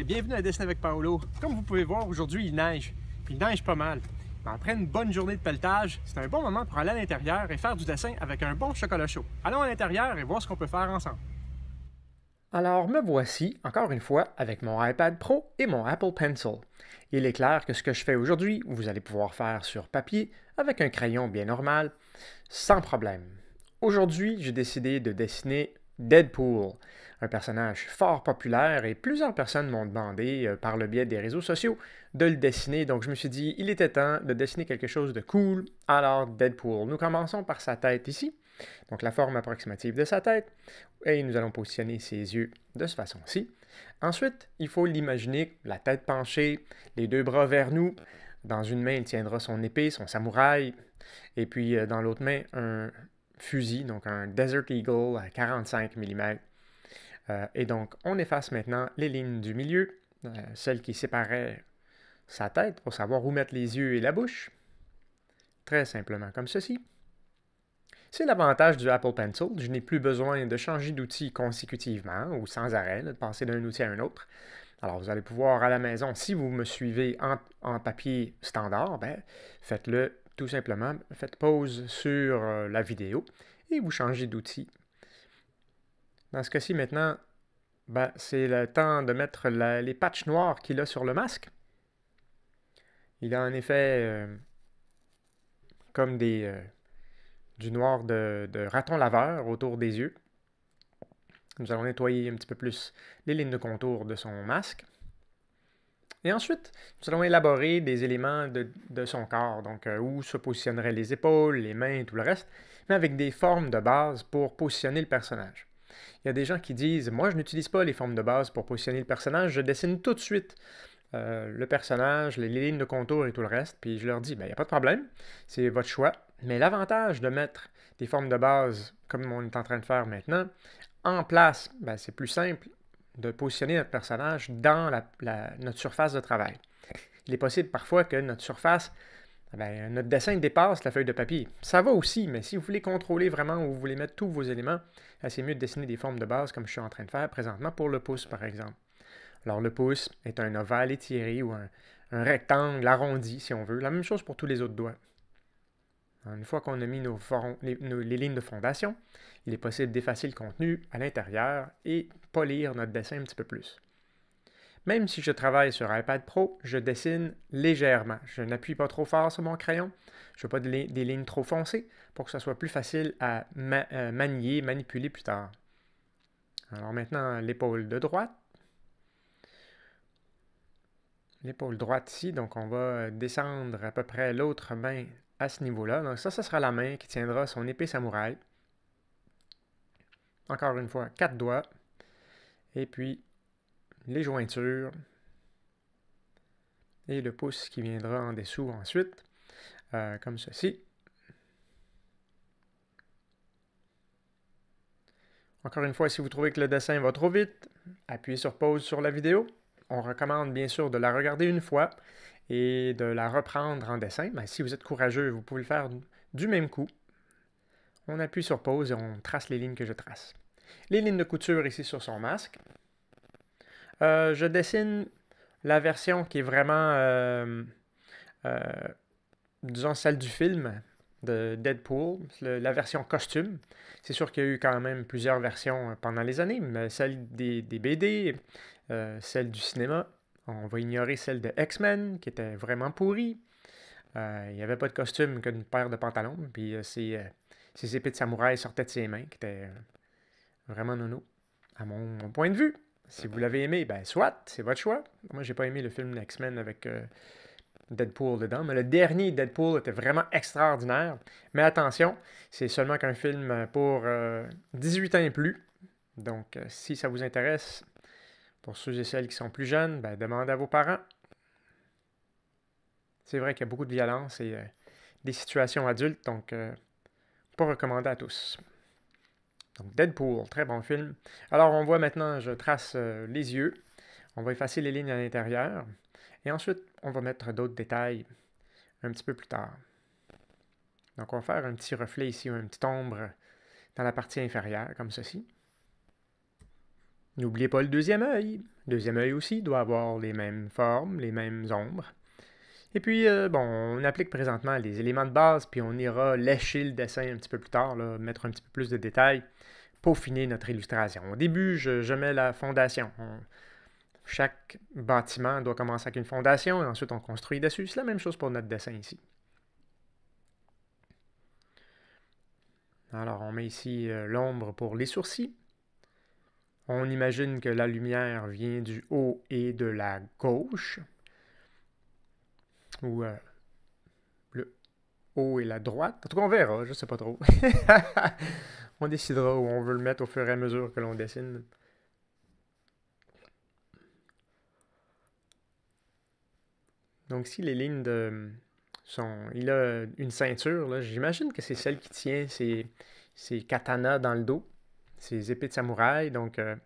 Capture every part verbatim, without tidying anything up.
bienvenue à Dessiner avec Paolo. Comme vous pouvez voir, aujourd'hui il neige, puis il neige pas mal. Mais après une bonne journée de pelletage, c'est un bon moment pour aller à l'intérieur et faire du dessin avec un bon chocolat chaud. Allons à l'intérieur et voir ce qu'on peut faire ensemble. Alors me voici, encore une fois, avec mon iPad Pro et mon Apple Pencil. Il est clair que ce que je fais aujourd'hui, vous allez pouvoir faire sur papier, avec un crayon bien normal, sans problème. Aujourd'hui, j'ai décidé de dessiner Deadpool, un personnage fort populaire et plusieurs personnes m'ont demandé, euh, par le biais des réseaux sociaux, de le dessiner. Donc je me suis dit, il était temps de dessiner quelque chose de cool. Alors Deadpool, nous commençons par sa tête ici. Donc la forme approximative de sa tête, et nous allons positionner ses yeux de cette façon-ci. Ensuite, il faut l'imaginer, la tête penchée, les deux bras vers nous. Dans une main, il tiendra son épée, son samouraï, et puis euh, dans l'autre main, un fusil, donc un Desert Eagle à quarante-cinq millimètres. Euh, et donc, on efface maintenant les lignes du milieu, euh, celles qui séparaient sa tête pour savoir où mettre les yeux et la bouche. Très simplement comme ceci. C'est l'avantage du Apple Pencil. Je n'ai plus besoin de changer d'outil consécutivement ou sans arrêt, de passer d'un outil à un autre. Alors, vous allez pouvoir à la maison, si vous me suivez en, en papier standard, ben, faites-le tout simplement. Faites pause sur euh, la vidéo et vous changez d'outil. Dans ce cas-ci, maintenant, ben, c'est le temps de mettre la, les patchs noirs qu'il a sur le masque. Il a en effet euh, comme des... Euh, du noir de, de raton laveur autour des yeux. Nous allons nettoyer un petit peu plus les lignes de contour de son masque. Et ensuite, nous allons élaborer des éléments de, de son corps, donc euh, où se positionneraient les épaules, les mains, tout le reste, mais avec des formes de base pour positionner le personnage. Il y a des gens qui disent « Moi, je n'utilise pas les formes de base pour positionner le personnage, je dessine tout de suite euh, le personnage, les, les lignes de contour et tout le reste. » Puis je leur dis « Ben, il n'y a pas de problème, c'est votre choix. » Mais l'avantage de mettre des formes de base, comme on est en train de faire maintenant, en place, ben, c'est plus simple de positionner notre personnage dans la, la, notre surface de travail. Il est possible parfois que notre surface, ben, notre dessin dépasse la feuille de papier. Ça va aussi, mais si vous voulez contrôler vraiment où vous voulez mettre tous vos éléments, c'est mieux de dessiner des formes de base comme je suis en train de faire présentement pour le pouce, par exemple. Alors, le pouce est un ovale étiré ou un, un rectangle arrondi, si on veut. La même chose pour tous les autres doigts. Une fois qu'on a mis nos les, nos, les lignes de fondation, il est possible d'effacer le contenu à l'intérieur et polir notre dessin un petit peu plus. Même si je travaille sur iPad Pro, je dessine légèrement. Je n'appuie pas trop fort sur mon crayon. Je ne veux pas des, des lignes trop foncées pour que ce soit plus facile à ma, euh, manier, manipuler plus tard. Alors maintenant, l'épaule de droite. L'épaule droite ici, donc on va descendre à peu près l'autre main à ce niveau-là. Donc ça, ce sera la main qui tiendra son épée samouraï. Encore une fois, quatre doigts. Et puis, les jointures. Et le pouce qui viendra en dessous ensuite, euh, comme ceci. Encore une fois, si vous trouvez que le dessin va trop vite, appuyez sur pause sur la vidéo. On recommande bien sûr de la regarder une fois et de la reprendre en dessin. Mais si vous êtes courageux, vous pouvez le faire du même coup. On appuie sur pause et on trace les lignes que je trace. Les lignes de couture ici sur son masque. Euh, je dessine la version qui est vraiment, euh, euh, disons, celle du film de Deadpool, le, la version costume. C'est sûr qu'il y a eu quand même plusieurs versions pendant les années, mais celle des, des B D, euh, celle du cinéma. On va ignorer celle de X-Men, qui était vraiment pourrie. Euh, il n'y avait pas de costume qu'une paire de pantalons, puis euh, ses, euh, ses épées de samouraï sortaient de ses mains, qui étaient euh, vraiment nono, à mon, mon point de vue. Si vous l'avez aimé, ben soit, c'est votre choix. Moi, j'ai pas aimé le film X-Men avec euh, Deadpool dedans, mais le dernier Deadpool était vraiment extraordinaire. Mais attention, c'est seulement qu'un film pour euh, dix-huit ans et plus. Donc, euh, si ça vous intéresse, pour ceux et celles qui sont plus jeunes, ben, demandez à vos parents. C'est vrai qu'il y a beaucoup de violence et euh, des situations adultes, donc euh, pas recommandé à tous. Donc Deadpool, très bon film. Alors on voit maintenant, je trace euh, les yeux. On va effacer les lignes à l'intérieur. Et ensuite, on va mettre d'autres détails un petit peu plus tard. Donc on va faire un petit reflet ici, ou une petite ombre dans la partie inférieure, comme ceci. N'oubliez pas le deuxième œil. Le deuxième œil aussi doit avoir les mêmes formes, les mêmes ombres. Et puis, euh, bon, on applique présentement les éléments de base, puis on ira lécher le dessin un petit peu plus tard, là, mettre un petit peu plus de détails, peaufiner notre illustration. Au début, je, je mets la fondation. On, chaque bâtiment doit commencer avec une fondation, et ensuite on construit dessus. C'est la même chose pour notre dessin ici. Alors, on met ici euh, l'ombre pour les sourcils. On imagine que la lumière vient du haut et de la gauche, ou euh, le haut et la droite. En tout cas, on verra, je sais pas trop. On décidera où on veut le mettre au fur et à mesure que l'on dessine. Donc, si les lignes de sont... Il a une ceinture, j'imagine que c'est celle qui tient ses, ses katanas dans le dos, ses épées de samouraï. Donc, euh,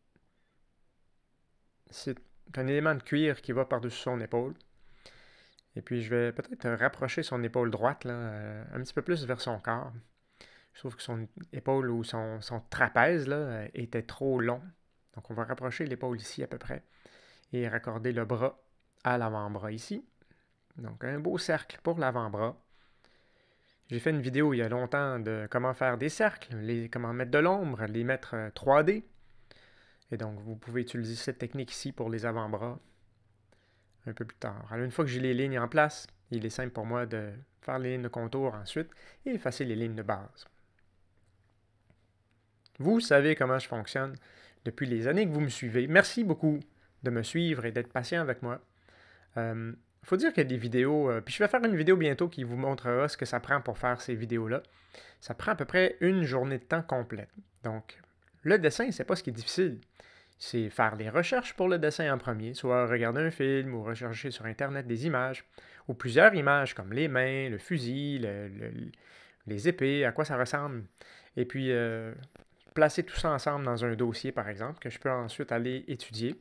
c'est un élément de cuir qui va par-dessus son épaule. Et puis, je vais peut-être rapprocher son épaule droite, là, euh, un petit peu plus vers son corps. Je trouve que son épaule ou son, son trapèze là, était trop long. Donc, on va rapprocher l'épaule ici à peu près et raccorder le bras à l'avant-bras ici. Donc, un beau cercle pour l'avant-bras. J'ai fait une vidéo il y a longtemps de comment faire des cercles, les, comment mettre de l'ombre, les mettre trois D. Et donc, vous pouvez utiliser cette technique ici pour les avant-bras un peu plus tard. Alors, une fois que j'ai les lignes en place, il est simple pour moi de faire les lignes de contour ensuite et effacer les lignes de base. Vous savez comment je fonctionne depuis les années que vous me suivez. Merci beaucoup de me suivre et d'être patient avec moi. Il euh, faut dire qu'il y a des vidéos, euh, puis je vais faire une vidéo bientôt qui vous montrera ce que ça prend pour faire ces vidéos-là. Ça prend à peu près une journée de temps complète. Donc, le dessin, c'est pas ce qui est difficile. C'est faire des recherches pour le dessin en premier, soit regarder un film ou rechercher sur Internet des images, ou plusieurs images comme les mains, le fusil, le, le, les épées, à quoi ça ressemble. Et puis, euh, placer tout ça ensemble dans un dossier, par exemple, que je peux ensuite aller étudier.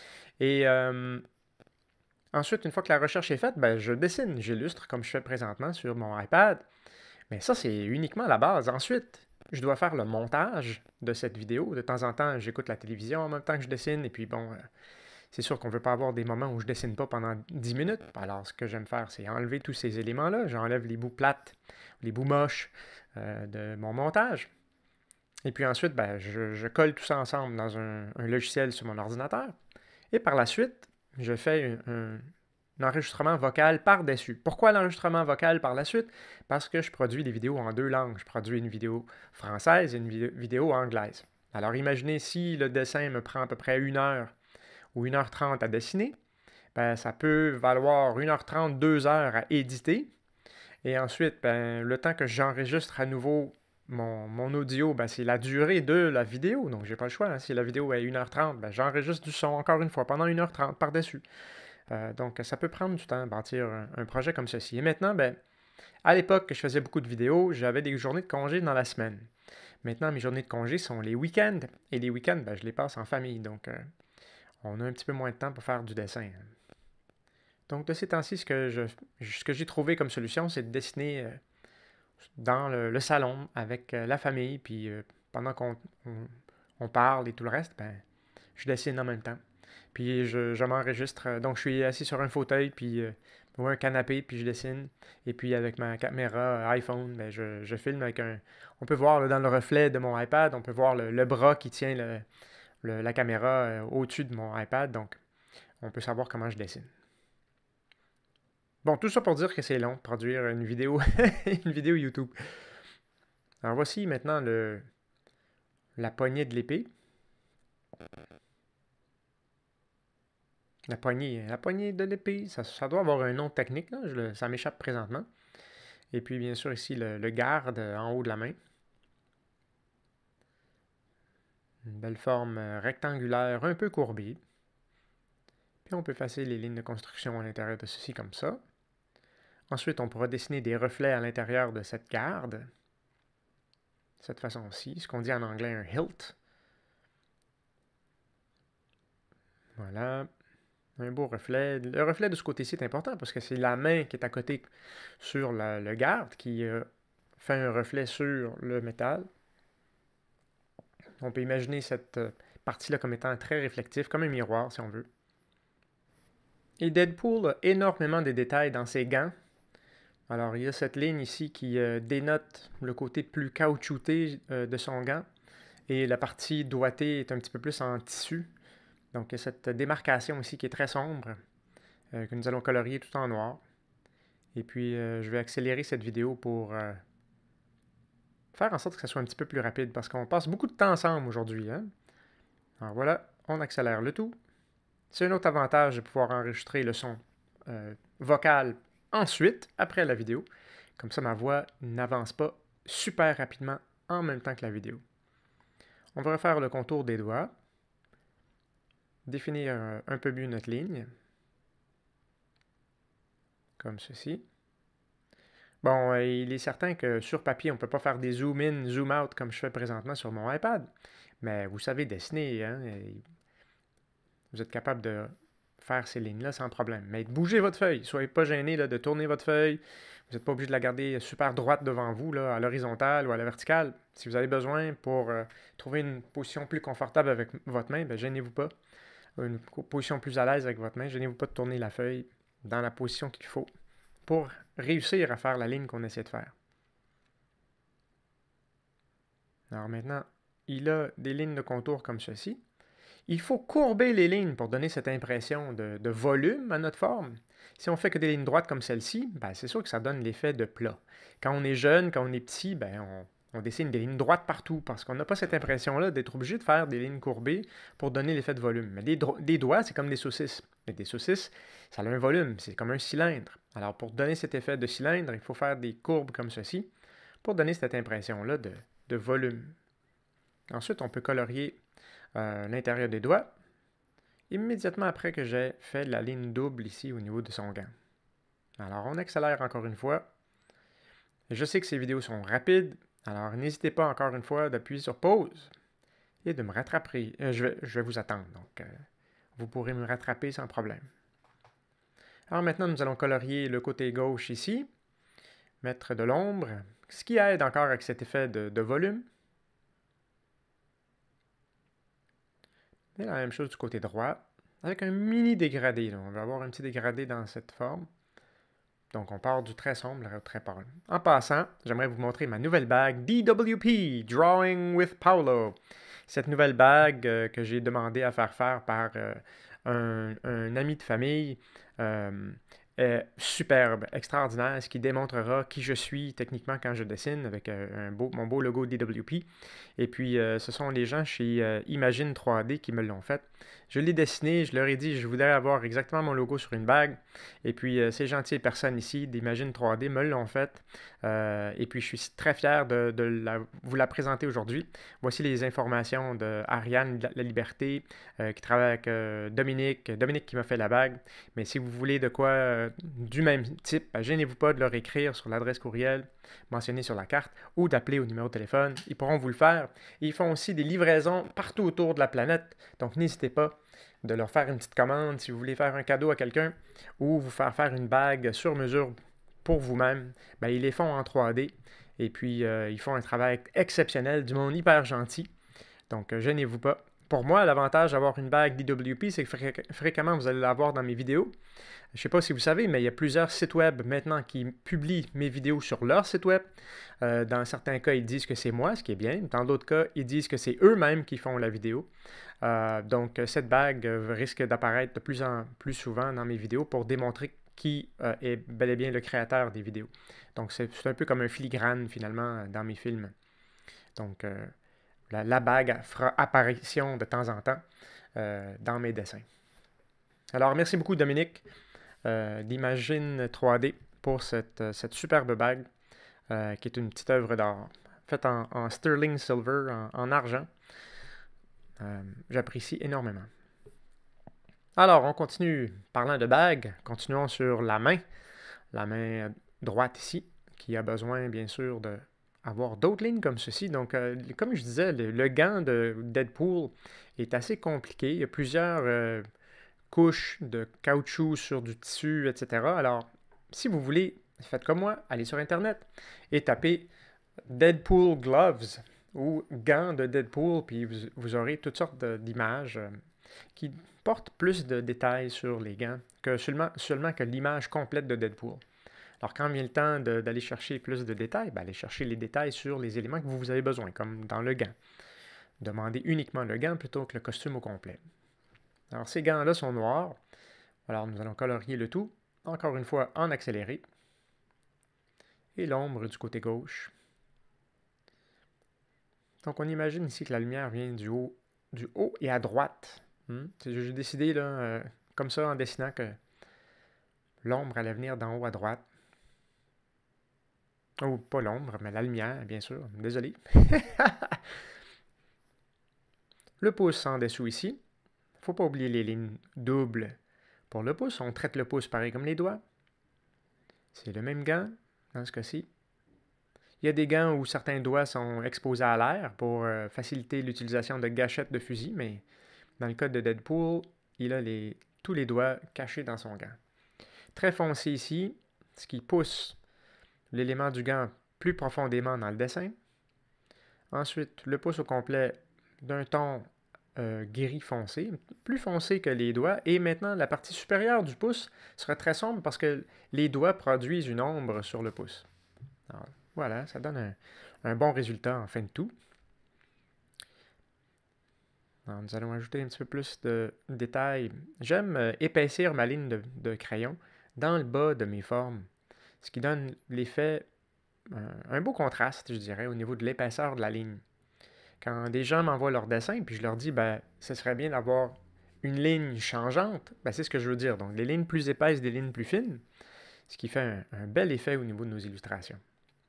Et euh, ensuite, une fois que la recherche est faite, ben, je dessine, j'illustre comme je fais présentement sur mon iPad. Mais ça, c'est uniquement la base. Ensuite, je dois faire le montage de cette vidéo. De temps en temps, j'écoute la télévision en même temps que je dessine. Et puis, bon, euh, c'est sûr qu'on ne veut pas avoir des moments où je ne dessine pas pendant dix minutes. Alors, ce que j'aime faire, c'est enlever tous ces éléments-là. J'enlève les bouts plates, les bouts moches euh, de mon montage. Et puis ensuite, ben, je, je colle tout ça ensemble dans un, un logiciel sur mon ordinateur. Et par la suite, je fais un, un, un enregistrement vocal par-dessus. Pourquoi l'enregistrement vocal par la suite? Parce que je produis des vidéos en deux langues. Je produis une vidéo française et une vidéo, vidéo anglaise. Alors imaginez si le dessin me prend à peu près une heure ou une heure trente à dessiner, ben, ça peut valoir une heure trente, deux heures à éditer. Et ensuite, ben, le temps que j'enregistre à nouveau Mon, mon audio, ben, c'est la durée de la vidéo, donc j'ai pas le choix. Hein. Si la vidéo est une heure trente, ben, j'enregistre du son encore une fois pendant une heure trente par-dessus. Euh, donc ça peut prendre du temps de bâtir un, un projet comme ceci. Et maintenant, ben, à l'époque que je faisais beaucoup de vidéos, j'avais des journées de congé dans la semaine. Maintenant, mes journées de congé sont les week-ends. Et les week-ends, ben, je les passe en famille. Donc euh, on a un petit peu moins de temps pour faire du dessin. Donc de ces temps-ci, ce que, je, ce que j'ai trouvé comme solution, c'est de dessiner euh, dans le, le salon avec euh, la famille, puis euh, pendant qu'on on, on parle et tout le reste, ben, je dessine en même temps. Puis je, je m'enregistre. Donc je suis assis sur un fauteuil, puis euh, ou un canapé, puis je dessine. Et puis avec ma caméra euh, iPhone, ben, je, je filme avec un... On peut voir là, dans le reflet de mon iPad, on peut voir le, le bras qui tient le, le, la caméra euh, au-dessus de mon iPad. Donc on peut savoir comment je dessine. Bon, tout ça pour dire que c'est long de produire une vidéo, une vidéo YouTube. Alors voici maintenant le, la poignée de l'épée. La poignée, la poignée de l'épée, ça, ça doit avoir un nom technique, là, je, ça m'échappe présentement. Et puis bien sûr ici le, le garde en haut de la main. Une belle forme rectangulaire un peu courbée. Puis on peut effacer les lignes de construction à l'intérieur de ceci comme ça. Ensuite, on pourra dessiner des reflets à l'intérieur de cette garde. De cette façon-ci, ce qu'on dit en anglais un hilt. Voilà. Un beau reflet. Le reflet de ce côté-ci est important parce que c'est la main qui est à côté sur la, le garde qui euh, fait un reflet sur le métal. On peut imaginer cette euh, partie-là comme étant très réflectif, comme un miroir si on veut. Et Deadpool a énormément de détails dans ses gants. Alors, il y a cette ligne ici qui euh, dénote le côté plus caoutchouté euh, de son gant. Et la partie doigtée est un petit peu plus en tissu. Donc, il y a cette démarcation ici qui est très sombre, euh, que nous allons colorier tout en noir. Et puis, euh, je vais accélérer cette vidéo pour euh, faire en sorte que ça soit un petit peu plus rapide, parce qu'on passe beaucoup de temps ensemble aujourd'hui. Hein? Alors voilà, on accélère le tout. C'est un autre avantage de pouvoir enregistrer le son euh, vocal ensuite, après la vidéo. Comme ça, ma voix n'avance pas super rapidement en même temps que la vidéo. On va refaire le contour des doigts. Définir euh, un peu mieux notre ligne. Comme ceci. Bon, euh, il est certain que sur papier, on ne peut pas faire des zoom in, zoom out comme je fais présentement sur mon iPad. Mais vous savez dessiner, hein? Vous êtes capable de faire ces lignes-là sans problème. Mais bougez votre feuille. Soyez pas gêné là, de tourner votre feuille. Vous n'êtes pas obligé de la garder super droite devant vous, là, à l'horizontale ou à la verticale. Si vous avez besoin pour euh, trouver une position plus confortable avec votre main, ben, gênez-vous pas. Une position plus à l'aise avec votre main, gênez-vous pas de tourner la feuille dans la position qu'il faut pour réussir à faire la ligne qu'on essaie de faire. Alors maintenant, il a des lignes de contour comme ceci. Il faut courber les lignes pour donner cette impression de, de volume à notre forme. Si on fait que des lignes droites comme celle-ci, ben c'est sûr que ça donne l'effet de plat. Quand on est jeune, quand on est petit, ben on, on dessine des lignes droites partout parce qu'on n'a pas cette impression-là d'être obligé de faire des lignes courbées pour donner l'effet de volume. Mais des, des doigts, c'est comme des saucisses. Mais des saucisses, ça a un volume, c'est comme un cylindre. Alors pour donner cet effet de cylindre, il faut faire des courbes comme ceci pour donner cette impression-là de, de volume. Ensuite, on peut colorier Euh, l'intérieur des doigts, immédiatement après que j'ai fait la ligne double ici au niveau de son gant. Alors, on accélère encore une fois. Je sais que ces vidéos sont rapides, alors n'hésitez pas encore une fois d'appuyer sur pause et de me rattraper. Euh, je, vais, je vais vous attendre, donc euh, vous pourrez me rattraper sans problème. Alors maintenant, nous allons colorier le côté gauche ici, mettre de l'ombre, ce qui aide encore avec cet effet de, de volume. Et la même chose du côté droit, avec un mini dégradé. On va avoir un petit dégradé dans cette forme. Donc, on part du très sombre au très pâle. En passant, j'aimerais vous montrer ma nouvelle bague D W P, Drawing with Paulo. Cette nouvelle bague euh, que j'ai demandé à faire faire par euh, un, un ami de famille euh, est superbe, extraordinaire, ce qui démontrera qui je suis techniquement quand je dessine avec euh, un beau, mon beau logo D W P. Et puis, euh, ce sont les gens chez euh, Imagine trois D qui me l'ont fait. Je l'ai dessiné, je leur ai dit, je voudrais avoir exactement mon logo sur une bague. Et puis, euh, ces gentilles personnes ici d'Imagine trois D me l'ont fait. Euh, et puis, je suis très fier de, de la, vous la présenter aujourd'hui. Voici les informations de Ariane La Liberté, euh, qui travaille avec euh, Dominique. Dominique qui m'a fait la bague. Mais si vous voulez de quoi euh, du même type, ben, gênez-vous pas de leur écrire sur l'adresse courriel mentionnée sur la carte ou d'appeler au numéro de téléphone. Ils pourront vous le faire. Ils font aussi des livraisons partout autour de la planète. Donc, n'hésitez pas de leur faire une petite commande si vous voulez faire un cadeau à quelqu'un ou vous faire faire une bague sur mesure pour vous-même. Ben, ils les font en trois D et puis euh, ils font un travail exceptionnel, du monde hyper gentil. Donc, euh, gênez-vous pas. Pour moi, l'avantage d'avoir une bague D W P, c'est que fré fréquemment, vous allez la voir dans mes vidéos. Je ne sais pas si vous savez, mais il y a plusieurs sites web maintenant qui publient mes vidéos sur leur site web. Euh, dans certains cas, ils disent que c'est moi, ce qui est bien. Dans d'autres cas, ils disent que c'est eux-mêmes qui font la vidéo. Euh, donc, cette bague risque d'apparaître de plus en plus souvent dans mes vidéos pour démontrer qui euh, est bel et bien le créateur des vidéos. Donc, c'est un peu comme un filigrane, finalement, dans mes films. Donc, euh, la, la bague fera apparition de temps en temps euh, dans mes dessins. Alors, merci beaucoup, Dominique, euh, d'Imagine trois D pour cette, cette superbe bague, euh, qui est une petite œuvre d'art, faite en, en sterling silver, en, en argent. Euh, J'apprécie énormément. Alors, on continue parlant de bague. Continuons sur la main. La main droite ici, qui a besoin, bien sûr, d'avoir d'autres lignes comme ceci. Donc, euh, comme je disais, le, le gant de Deadpool est assez compliqué. Il y a plusieurs euh, couches de caoutchouc sur du tissu, et cetera. Alors, si vous voulez, faites comme moi, allez sur Internet et tapez Deadpool Gloves ou gants de Deadpool, puis vous, vous aurez toutes sortes d'images euh, qui portent plus de détails sur les gants que seulement, seulement que l'image complète de Deadpool. Alors, quand vient le temps d'aller chercher plus de détails, ben, allez chercher les détails sur les éléments que vous avez besoin, comme dans le gant. Demandez uniquement le gant plutôt que le costume au complet. Alors, ces gants-là sont noirs. Alors, nous allons colorier le tout, encore une fois en accéléré. Et l'ombre du côté gauche. Donc, on imagine ici que la lumière vient du haut, du haut et à droite. Hmm? J'ai décidé, là, euh, comme ça, en dessinant, que l'ombre allait venir d'en haut à droite. Oh, pas l'ombre, mais la lumière, bien sûr. Désolé. Le pouce en dessous ici. Il ne faut pas oublier les lignes doubles pour le pouce. On traite le pouce pareil comme les doigts. C'est le même gant dans ce cas-ci. Il y a des gants où certains doigts sont exposés à l'air pour euh, faciliter l'utilisation de gâchettes de fusil, mais dans le cas de Deadpool, il a les, tous les doigts cachés dans son gant. Très foncé ici, ce qui pousse l'élément du gant plus profondément dans le dessin. Ensuite, le pouce au complet d'un ton euh, gris foncé, plus foncé que les doigts. Et maintenant, la partie supérieure du pouce sera très sombre parce que les doigts produisent une ombre sur le pouce. Alors, voilà, ça donne un, un bon résultat en fin de tout. Alors, nous allons ajouter un petit peu plus de détails. J'aime euh, épaissir ma ligne de, de crayon dans le bas de mes formes, ce qui donne l'effet, euh, un beau contraste, je dirais, au niveau de l'épaisseur de la ligne. Quand des gens m'envoient leur dessin, puis je leur dis, ben, ce serait bien d'avoir une ligne changeante, ben, c'est ce que je veux dire. Donc, des lignes plus épaisses, des lignes plus fines, ce qui fait un, un bel effet au niveau de nos illustrations.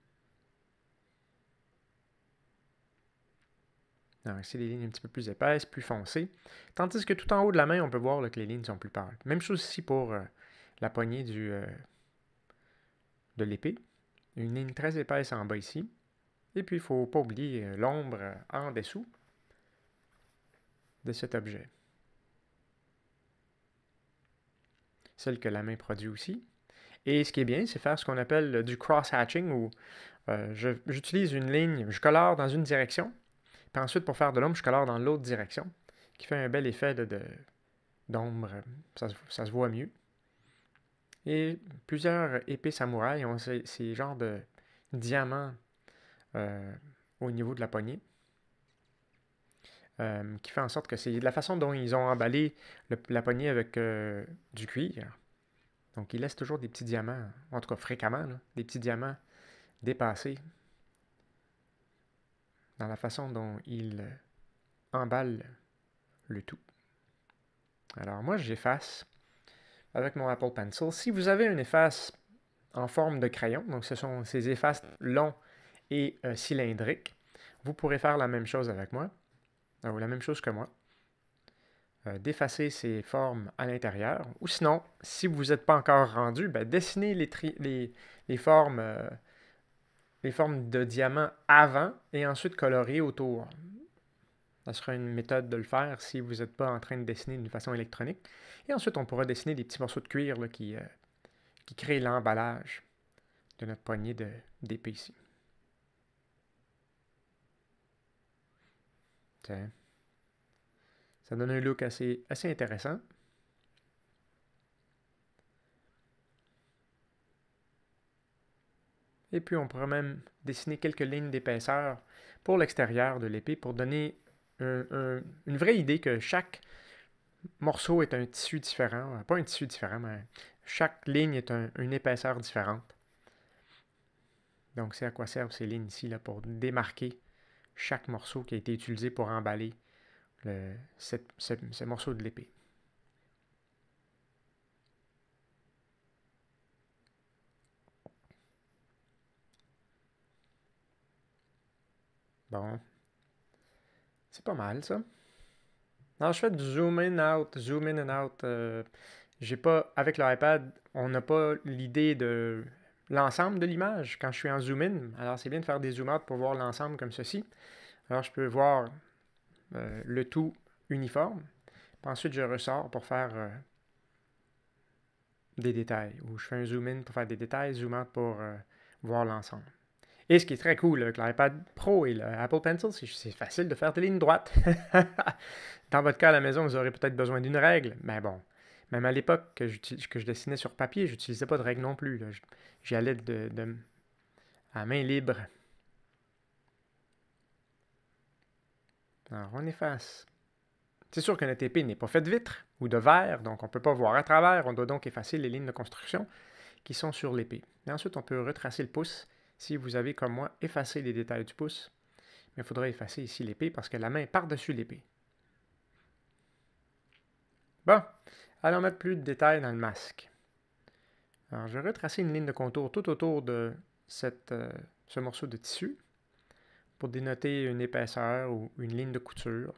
Alors, ici, les lignes un petit peu plus épaisses, plus foncées. Tandis que tout en haut de la main, on peut voir là, que les lignes sont plus pâles. Même chose ici pour euh, la poignée du, euh, de l'épée. Une ligne très épaisse en bas ici. Et puis, il ne faut pas oublier euh, l'ombre euh, en dessous de cet objet. Celle que la main produit aussi. Et ce qui est bien, c'est faire ce qu'on appelle du cross-hatching, où euh, j'utilise une ligne, je colore dans une direction, puis ensuite, pour faire de l'ombre, je colore dans l'autre direction, qui fait un bel effet d'ombre. Ça, ça se voit mieux. Et plusieurs épées samouraïs ont ces, ces genres de diamants euh, au niveau de la poignée, euh, qui fait en sorte que c'est de la façon dont ils ont emballé le, la poignée avec euh, du cuir. Donc, ils laissent toujours des petits diamants, en tout cas fréquemment, là, des petits diamants dépassés dans la façon dont ils euh, emballent le tout. Alors, moi, j'efface avec mon Apple Pencil. Si vous avez un efface en forme de crayon, donc ce sont ces effaces longs et euh, cylindriques, vous pourrez faire la même chose avec moi, ou la même chose que moi. Euh, d'effacer ces formes à l'intérieur. Ou sinon, si vous n'êtes pas encore rendu, ben, dessinez les, les, les, formes, euh, les formes de diamants avant et ensuite colorier autour. Ça sera une méthode de le faire si vous n'êtes pas en train de dessiner d'une façon électronique. Et ensuite, on pourra dessiner des petits morceaux de cuir là, qui, euh, qui créent l'emballage de notre poignée d'épée ici. Tiens. Ça donne un look assez, assez intéressant. Et puis, on pourra même dessiner quelques lignes d'épaisseur pour l'extérieur de l'épée pour donner un, un, une vraie idée que chaque morceau est un tissu différent. Pas un tissu différent, mais chaque ligne est un, une épaisseur différente. Donc, c'est à quoi servent ces lignes ici là, pour démarquer chaque morceau qui a été utilisé pour emballer le, cette, ce, ce morceau de l'épée. Bon. C'est pas mal, ça. Alors, je fais du zoom in, out, zoom in and out. Euh, j'ai pas, avec l'iPad, on n'a pas l'idée de l'ensemble de l'image quand je suis en zoom in. Alors, c'est bien de faire des zoom out pour voir l'ensemble comme ceci. Alors, je peux voir euh, le tout uniforme. Puis ensuite, je ressors pour faire euh, des détails. Ou je fais un zoom in pour faire des détails, zoom out pour euh, voir l'ensemble. Et ce qui est très cool avec l'iPad Pro et l'Apple Pencil, c'est que c'est facile de faire des lignes droites. Dans votre cas à la maison, vous aurez peut-être besoin d'une règle, mais bon, même à l'époque que, que je dessinais sur papier, je n'utilisais pas de règle non plus. J'y allais de, de, à main libre. Alors, on efface. C'est sûr que notre épée n'est pas faite de vitre ou de verre, donc on ne peut pas voir à travers. On doit donc effacer les lignes de construction qui sont sur l'épée. Et ensuite, on peut retracer le pouce si vous avez, comme moi, effacé les détails du pouce. Mais il faudra effacer ici l'épée parce que la main est par-dessus l'épée. Bon, allons mettre plus de détails dans le masque. Alors, je vais retracer une ligne de contour tout autour de cette, euh, ce morceau de tissu pour dénoter une épaisseur ou une ligne de couture.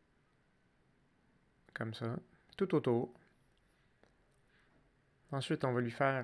Comme ça, tout autour. Ensuite, on va lui faire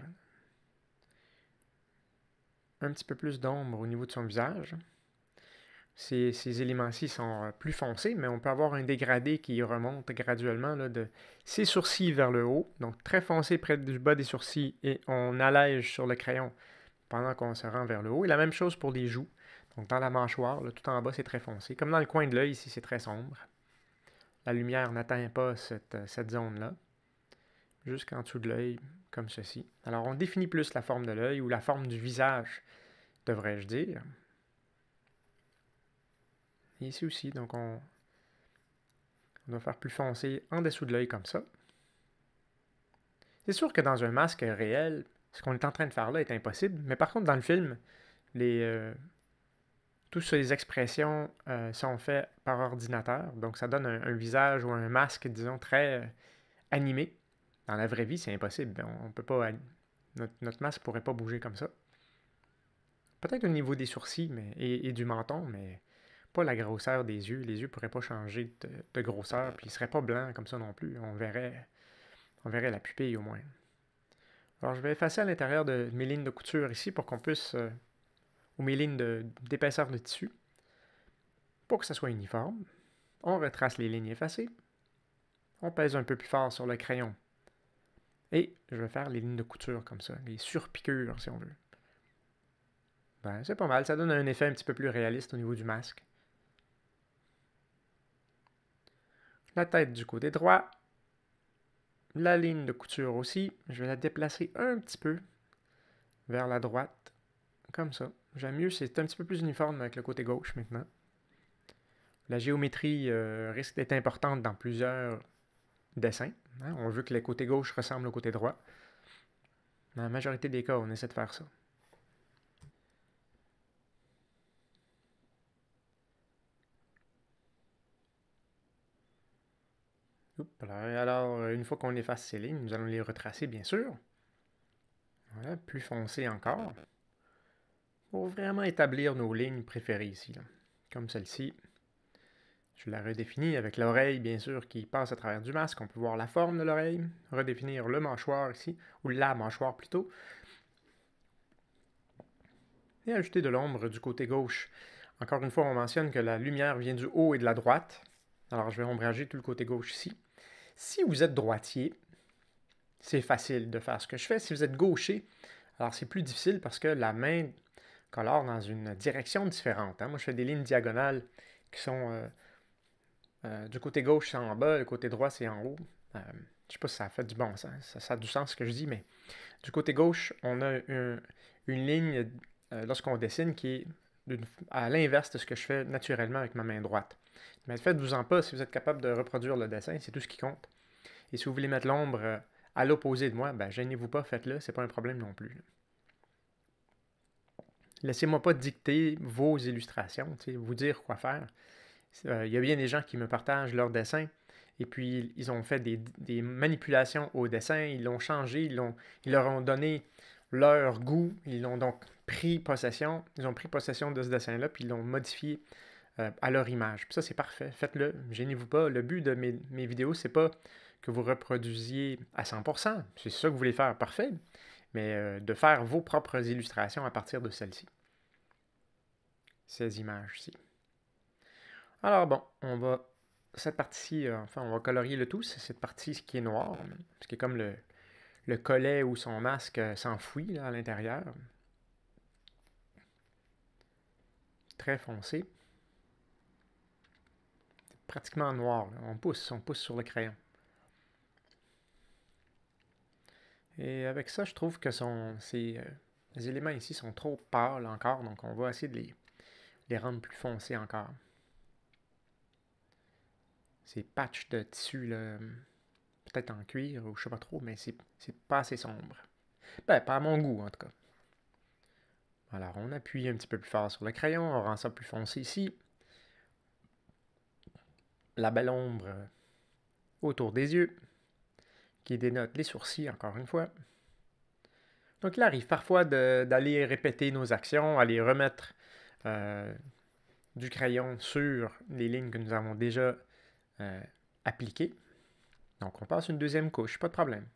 un petit peu plus d'ombre au niveau de son visage. Ces, ces éléments-ci sont plus foncés, mais on peut avoir un dégradé qui remonte graduellement là, de ses sourcils vers le haut, donc très foncé près du bas des sourcils, et on allège sur le crayon pendant qu'on se rend vers le haut. Et la même chose pour les joues. Donc dans la mâchoire, là, tout en bas, c'est très foncé. Comme dans le coin de l'œil, ici, c'est très sombre. La lumière n'atteint pas cette, cette zone-là, jusqu'en dessous de l'œil, comme ceci. Alors, on définit plus la forme de l'œil, ou la forme du visage, devrais-je dire. Et ici aussi, donc on, on va faire plus foncé en dessous de l'œil, comme ça. C'est sûr que dans un masque réel, ce qu'on est en train de faire là est impossible, mais par contre, dans le film, les... Euh, toutes ces expressions euh, sont faites par ordinateur, donc ça donne un, un visage ou un masque, disons, très euh, animé. Dans la vraie vie, c'est impossible. On, on peut pas, notre, notre masque ne pourrait pas bouger comme ça. Peut-être au niveau des sourcils mais, et, et du menton, mais pas la grosseur des yeux. Les yeux ne pourraient pas changer de, de grosseur, puis ils ne seraient pas blancs comme ça non plus. On verrait, on verrait la pupille au moins. Alors je vais effacer à l'intérieur de mes lignes de couture ici pour qu'on puisse... Euh, ou mes lignes d'épaisseur de, de tissu, pour que ça soit uniforme. On retrace les lignes effacées. On pèse un peu plus fort sur le crayon. Et je vais faire les lignes de couture comme ça, les surpiqûres si on veut. Ben, c'est pas mal, ça donne un effet un petit peu plus réaliste au niveau du masque. La tête du côté droit. La ligne de couture aussi, je vais la déplacer un petit peu vers la droite, comme ça. J'aime mieux, c'est un petit peu plus uniforme avec le côté gauche maintenant. La géométrie euh, risque d'être importante dans plusieurs dessins. Hein? On veut que le côté gauche ressemble au côté droit. Dans la majorité des cas, on essaie de faire ça. Oups, alors, une fois qu'on efface ces lignes, nous allons les retracer, bien sûr. Voilà, plus foncé encore. Pour vraiment établir nos lignes préférées ici, là. Comme celle-ci. Je la redéfinis avec l'oreille, bien sûr, qui passe à travers du masque. On peut voir la forme de l'oreille. Redéfinir le mâchoire ici, ou la mâchoire plutôt. Et ajouter de l'ombre du côté gauche. Encore une fois, on mentionne que la lumière vient du haut et de la droite. Alors, je vais ombrager tout le côté gauche ici. Si vous êtes droitier, c'est facile de faire ce que je fais. Si vous êtes gaucher, alors c'est plus difficile parce que la main colore dans une direction différente. Hein. Moi, je fais des lignes diagonales qui sont... Euh, Euh, du côté gauche, c'est en bas, le côté droit, c'est en haut. Euh, je ne sais pas si ça fait du bon sens, ça, ça a du sens ce que je dis, mais du côté gauche, on a un, une ligne, euh, lorsqu'on dessine, qui est à l'inverse de ce que je fais naturellement avec ma main droite. Mais faites-vous-en pas, si vous êtes capable de reproduire le dessin, c'est tout ce qui compte. Et si vous voulez mettre l'ombre euh, à l'opposé de moi, ben gênez-vous pas, faites-le, c'est pas un problème non plus. Laissez-moi pas dicter vos illustrations, vous dire quoi faire. Il euh, y a bien des gens qui me partagent leurs dessins et puis ils ont fait des, des manipulations au dessin, ils l'ont changé, ils, l'ont, ils leur ont donné leur goût, ils l'ont donc pris possession, ils ont pris possession de ce dessin-là puis ils l'ont modifié euh, à leur image. Puis ça, c'est parfait, faites-le, gênez-vous pas. Le but de mes, mes vidéos, c'est pas que vous reproduisiez à cent pour cent, c'est ça que vous voulez faire, parfait, mais euh, de faire vos propres illustrations à partir de celles-ci. Ces images-ci. Alors bon, on va, cette partie-ci, euh, enfin on va colorier le tout, c'est cette partie qui est noire, ce qui est comme le, le collet où son masque euh, s'enfouit là, à l'intérieur. C'est très foncé. C'est pratiquement noir. Là. On pousse, on pousse sur le crayon. Et avec ça, je trouve que son, ces, euh, les éléments ici sont trop pâles encore, donc on va essayer de les, les rendre plus foncés encore. Ces patchs de tissu, là, peut-être en cuir ou je sais pas trop, mais c'est pas assez sombre. Ben, pas à mon goût en tout cas. Alors, on appuie un petit peu plus fort sur le crayon, on rend ça plus foncé ici. La belle ombre autour des yeux, qui dénote les sourcils, encore une fois. Donc, il arrive parfois d'aller répéter nos actions, aller remettre euh, du crayon sur les lignes que nous avons déjà euh, appliquées. Donc, on passe une deuxième couche, pas de problème.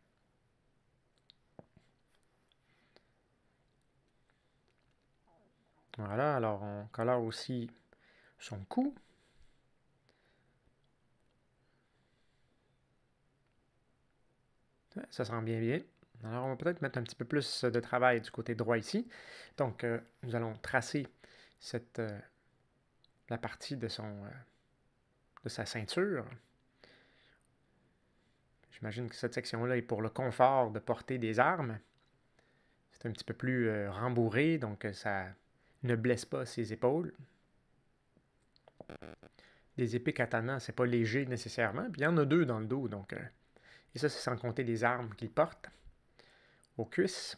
Voilà, alors on colore aussi son cou. Ça sent bien bien. Alors, on va peut-être mettre un petit peu plus de travail du côté droit ici. Donc, euh, nous allons tracer cette, euh, la partie de, son, euh, de sa ceinture. J'imagine que cette section-là est pour le confort de porter des armes. C'est un petit peu plus euh, rembourré, donc ça ne blesse pas ses épaules. Des épées katana, c'est pas léger nécessairement. Puis il y en a deux dans le dos, donc... Euh, et ça, c'est sans compter les armes qu'il porte aux cuisses.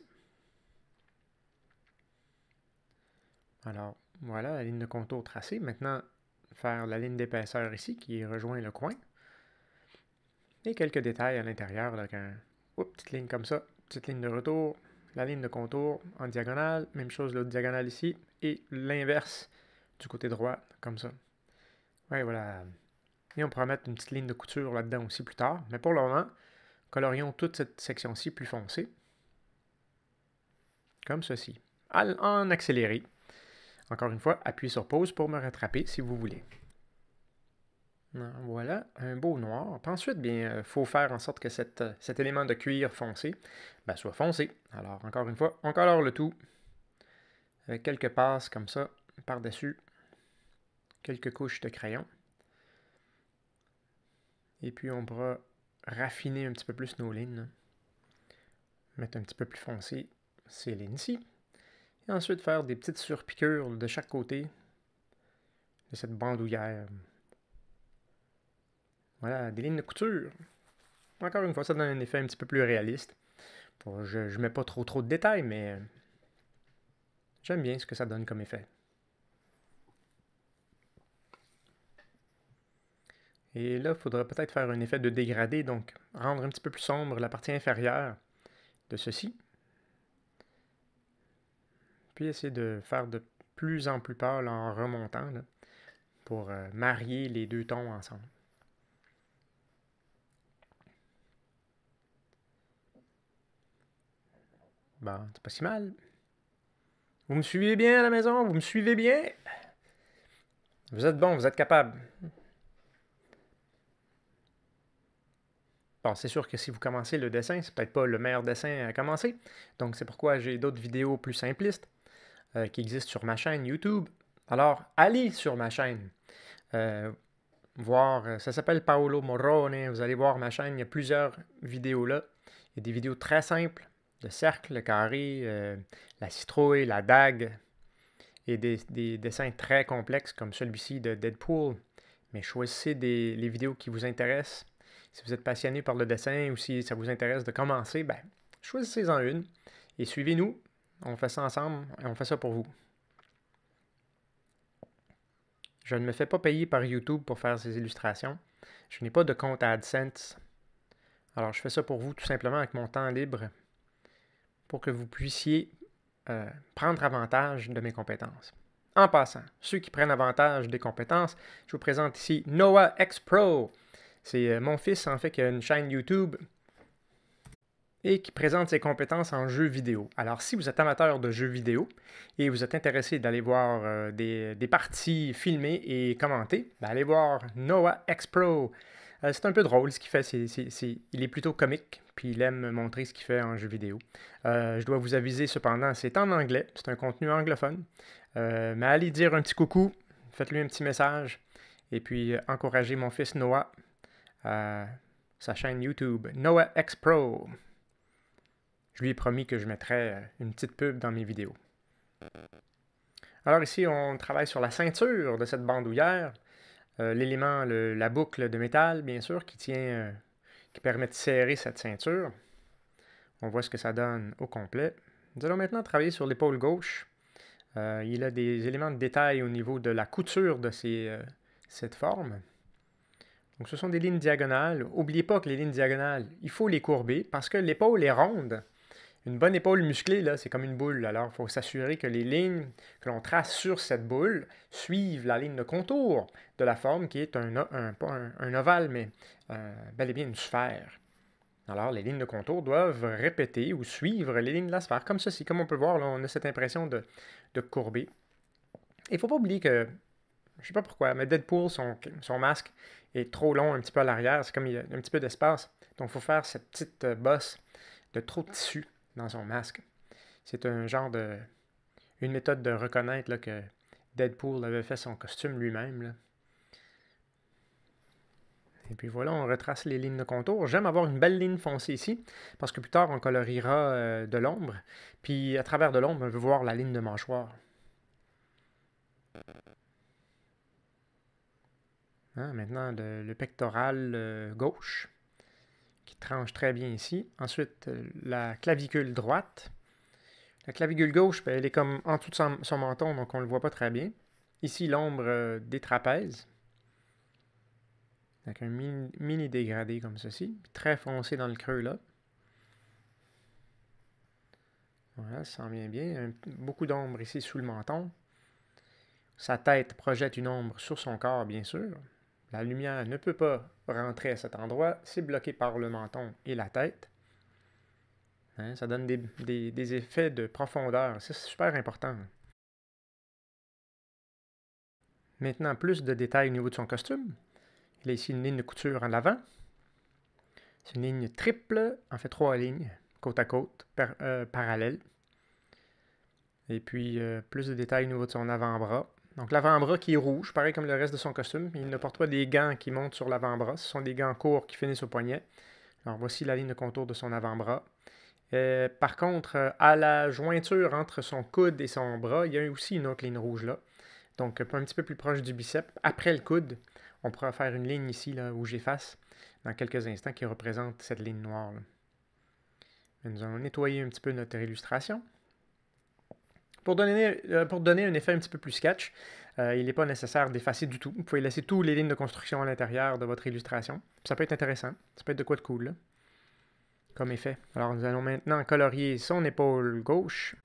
Alors, voilà la ligne de contour tracée. Maintenant, faire la ligne d'épaisseur ici qui rejoint le coin. Et quelques détails à l'intérieur, avec un oups, petite ligne comme ça, petite ligne de retour, la ligne de contour en diagonale, même chose l'autre diagonale ici, et l'inverse du côté droit, comme ça. Ouais, voilà. Et on pourra mettre une petite ligne de couture là-dedans aussi plus tard. Mais pour le moment, colorions toute cette section-ci plus foncée. Comme ceci. En accéléré. Encore une fois, appuyez sur pause pour me rattraper si vous voulez. Voilà, un beau noir. Puis ensuite, bien, il faut faire en sorte que cette, cet élément de cuir foncé ben, soit foncé. Alors, encore une fois, on colore le tout avec quelques passes comme ça, par-dessus, quelques couches de crayon. Et puis, on pourra raffiner un petit peu plus nos lignes. Là. Mettre un petit peu plus foncé ces lignes-ci. Et ensuite, faire des petites surpiqûres de chaque côté de cette bandoulière. Voilà, des lignes de couture. Encore une fois, ça donne un effet un petit peu plus réaliste. Bon, je ne mets pas trop trop de détails, mais j'aime bien ce que ça donne comme effet. Et là, il faudra peut-être faire un effet de dégradé, donc rendre un petit peu plus sombre la partie inférieure de ceci. Puis essayer de faire de plus en plus pâle en remontant, là, pour euh, marier les deux tons ensemble. Bon, c'est pas si mal. Vous me suivez bien à la maison? Vous me suivez bien? Vous êtes bon, vous êtes capable. Bon, c'est sûr que si vous commencez le dessin, c'est peut-être pas le meilleur dessin à commencer. Donc, c'est pourquoi j'ai d'autres vidéos plus simplistes euh, qui existent sur ma chaîne YouTube. Alors, allez sur ma chaîne. Euh, voir, ça s'appelle Paolo Morrone. Vous allez voir ma chaîne, il y a plusieurs vidéos là. Il y a des vidéos très simples. Le cercle, le carré, euh, la citrouille, la dague, et des, des dessins très complexes comme celui-ci de Deadpool. Mais choisissez des, les vidéos qui vous intéressent. Si vous êtes passionné par le dessin ou si ça vous intéresse de commencer, ben, choisissez-en une et suivez-nous. On fait ça ensemble et on fait ça pour vous. Je ne me fais pas payer par YouTube pour faire ces illustrations. Je n'ai pas de compte AdSense. Alors, je fais ça pour vous tout simplement avec mon temps libre, pour que vous puissiez euh, prendre avantage de mes compétences. En passant, ceux qui prennent avantage des compétences, je vous présente ici Noah X Pro. C'est euh, mon fils, en fait, qui a une chaîne YouTube et qui présente ses compétences en jeux vidéo. Alors, si vous êtes amateur de jeux vidéo et vous êtes intéressé d'aller voir euh, des, des parties filmées et commentées, ben allez voir Noah X Pro. Euh, c'est un peu drôle ce qu'il fait, c'est, c'est, c'est, il est plutôt comique, puis il aime montrer ce qu'il fait en jeu vidéo. Euh, je dois vous aviser cependant, c'est en anglais, c'est un contenu anglophone. Euh, mais allez dire un petit coucou, faites-lui un petit message, et puis euh, encouragez mon fils Noah à sa chaîne YouTube, Noah X Pro. Je lui ai promis que je mettrais une petite pub dans mes vidéos. Alors ici, on travaille sur la ceinture de cette bandoulière. Euh, L'élément, le, la boucle de métal, bien sûr, qui tient, euh, qui permet de serrer cette ceinture. On voit ce que ça donne au complet. Nous allons maintenant travailler sur l'épaule gauche. Euh, il a des éléments de détail au niveau de la couture de ces, euh, cette forme. Donc ce sont des lignes diagonales. N'oubliez pas que les lignes diagonales, il faut les courber parce que l'épaule est ronde. Une bonne épaule musclée, là, c'est comme une boule. Alors, il faut s'assurer que les lignes que l'on trace sur cette boule suivent la ligne de contour de la forme qui est un, un, pas un, un ovale, mais euh, bel et bien une sphère. Alors, les lignes de contour doivent répéter ou suivre les lignes de la sphère, comme ceci. Comme on peut voir, là, on a cette impression de, de courber. Il ne faut pas oublier que, je ne sais pas pourquoi, mais Deadpool, son, son masque est trop long un petit peu à l'arrière. C'est comme il y a un petit peu d'espace. Donc, il faut faire cette petite bosse de trop de tissu dans son masque. C'est un genre de... une méthode de reconnaître là, que Deadpool avait fait son costume lui-même. Et puis voilà, on retrace les lignes de contour. J'aime avoir une belle ligne foncée ici, parce que plus tard, on coloriera euh, de l'ombre. Puis à travers de l'ombre, on veut voir la ligne de mâchoire. Hein, maintenant, le, le pectoral euh, gauche, qui tranche très bien ici. Ensuite, euh, la clavicule droite. La clavicule gauche, ben, elle est comme en dessous de son, son menton, donc on ne le voit pas très bien. Ici, l'ombre euh, des trapèzes. Avec un mini, mini dégradé comme ceci. Très foncé dans le creux là. Voilà, ça sent bien bien. Un, beaucoup d'ombre ici sous le menton. Sa tête projette une ombre sur son corps, bien sûr. La lumière ne peut pas rentrer à cet endroit. C'est bloqué par le menton et la tête. Hein, ça donne des, des, des effets de profondeur. C'est super important. Maintenant, plus de détails au niveau de son costume. Il a ici une ligne de couture en avant. C'est une ligne triple, en fait trois lignes, côte à côte, par, euh, parallèles. Et puis, euh, plus de détails au niveau de son avant-bras. Donc l'avant-bras qui est rouge, pareil comme le reste de son costume. Il ne porte pas des gants qui montent sur l'avant-bras. Ce sont des gants courts qui finissent au poignet. Alors voici la ligne de contour de son avant-bras. Euh, par contre, à la jointure entre son coude et son bras, il y a aussi une autre ligne rouge là. Donc un petit peu plus proche du biceps. Après le coude, on pourra faire une ligne ici là, où j'efface dans quelques instants qui représente cette ligne noire. Là. Nous allons nettoyer un petit peu notre illustration. Pour donner, euh, pour donner un effet un petit peu plus sketch, euh, il n'est pas nécessaire d'effacer du tout. Vous pouvez laisser toutes les lignes de construction à l'intérieur de votre illustration. Ça peut être intéressant. Ça peut être de quoi de cool, là, comme effet. Alors, nous allons maintenant colorier son épaule gauche.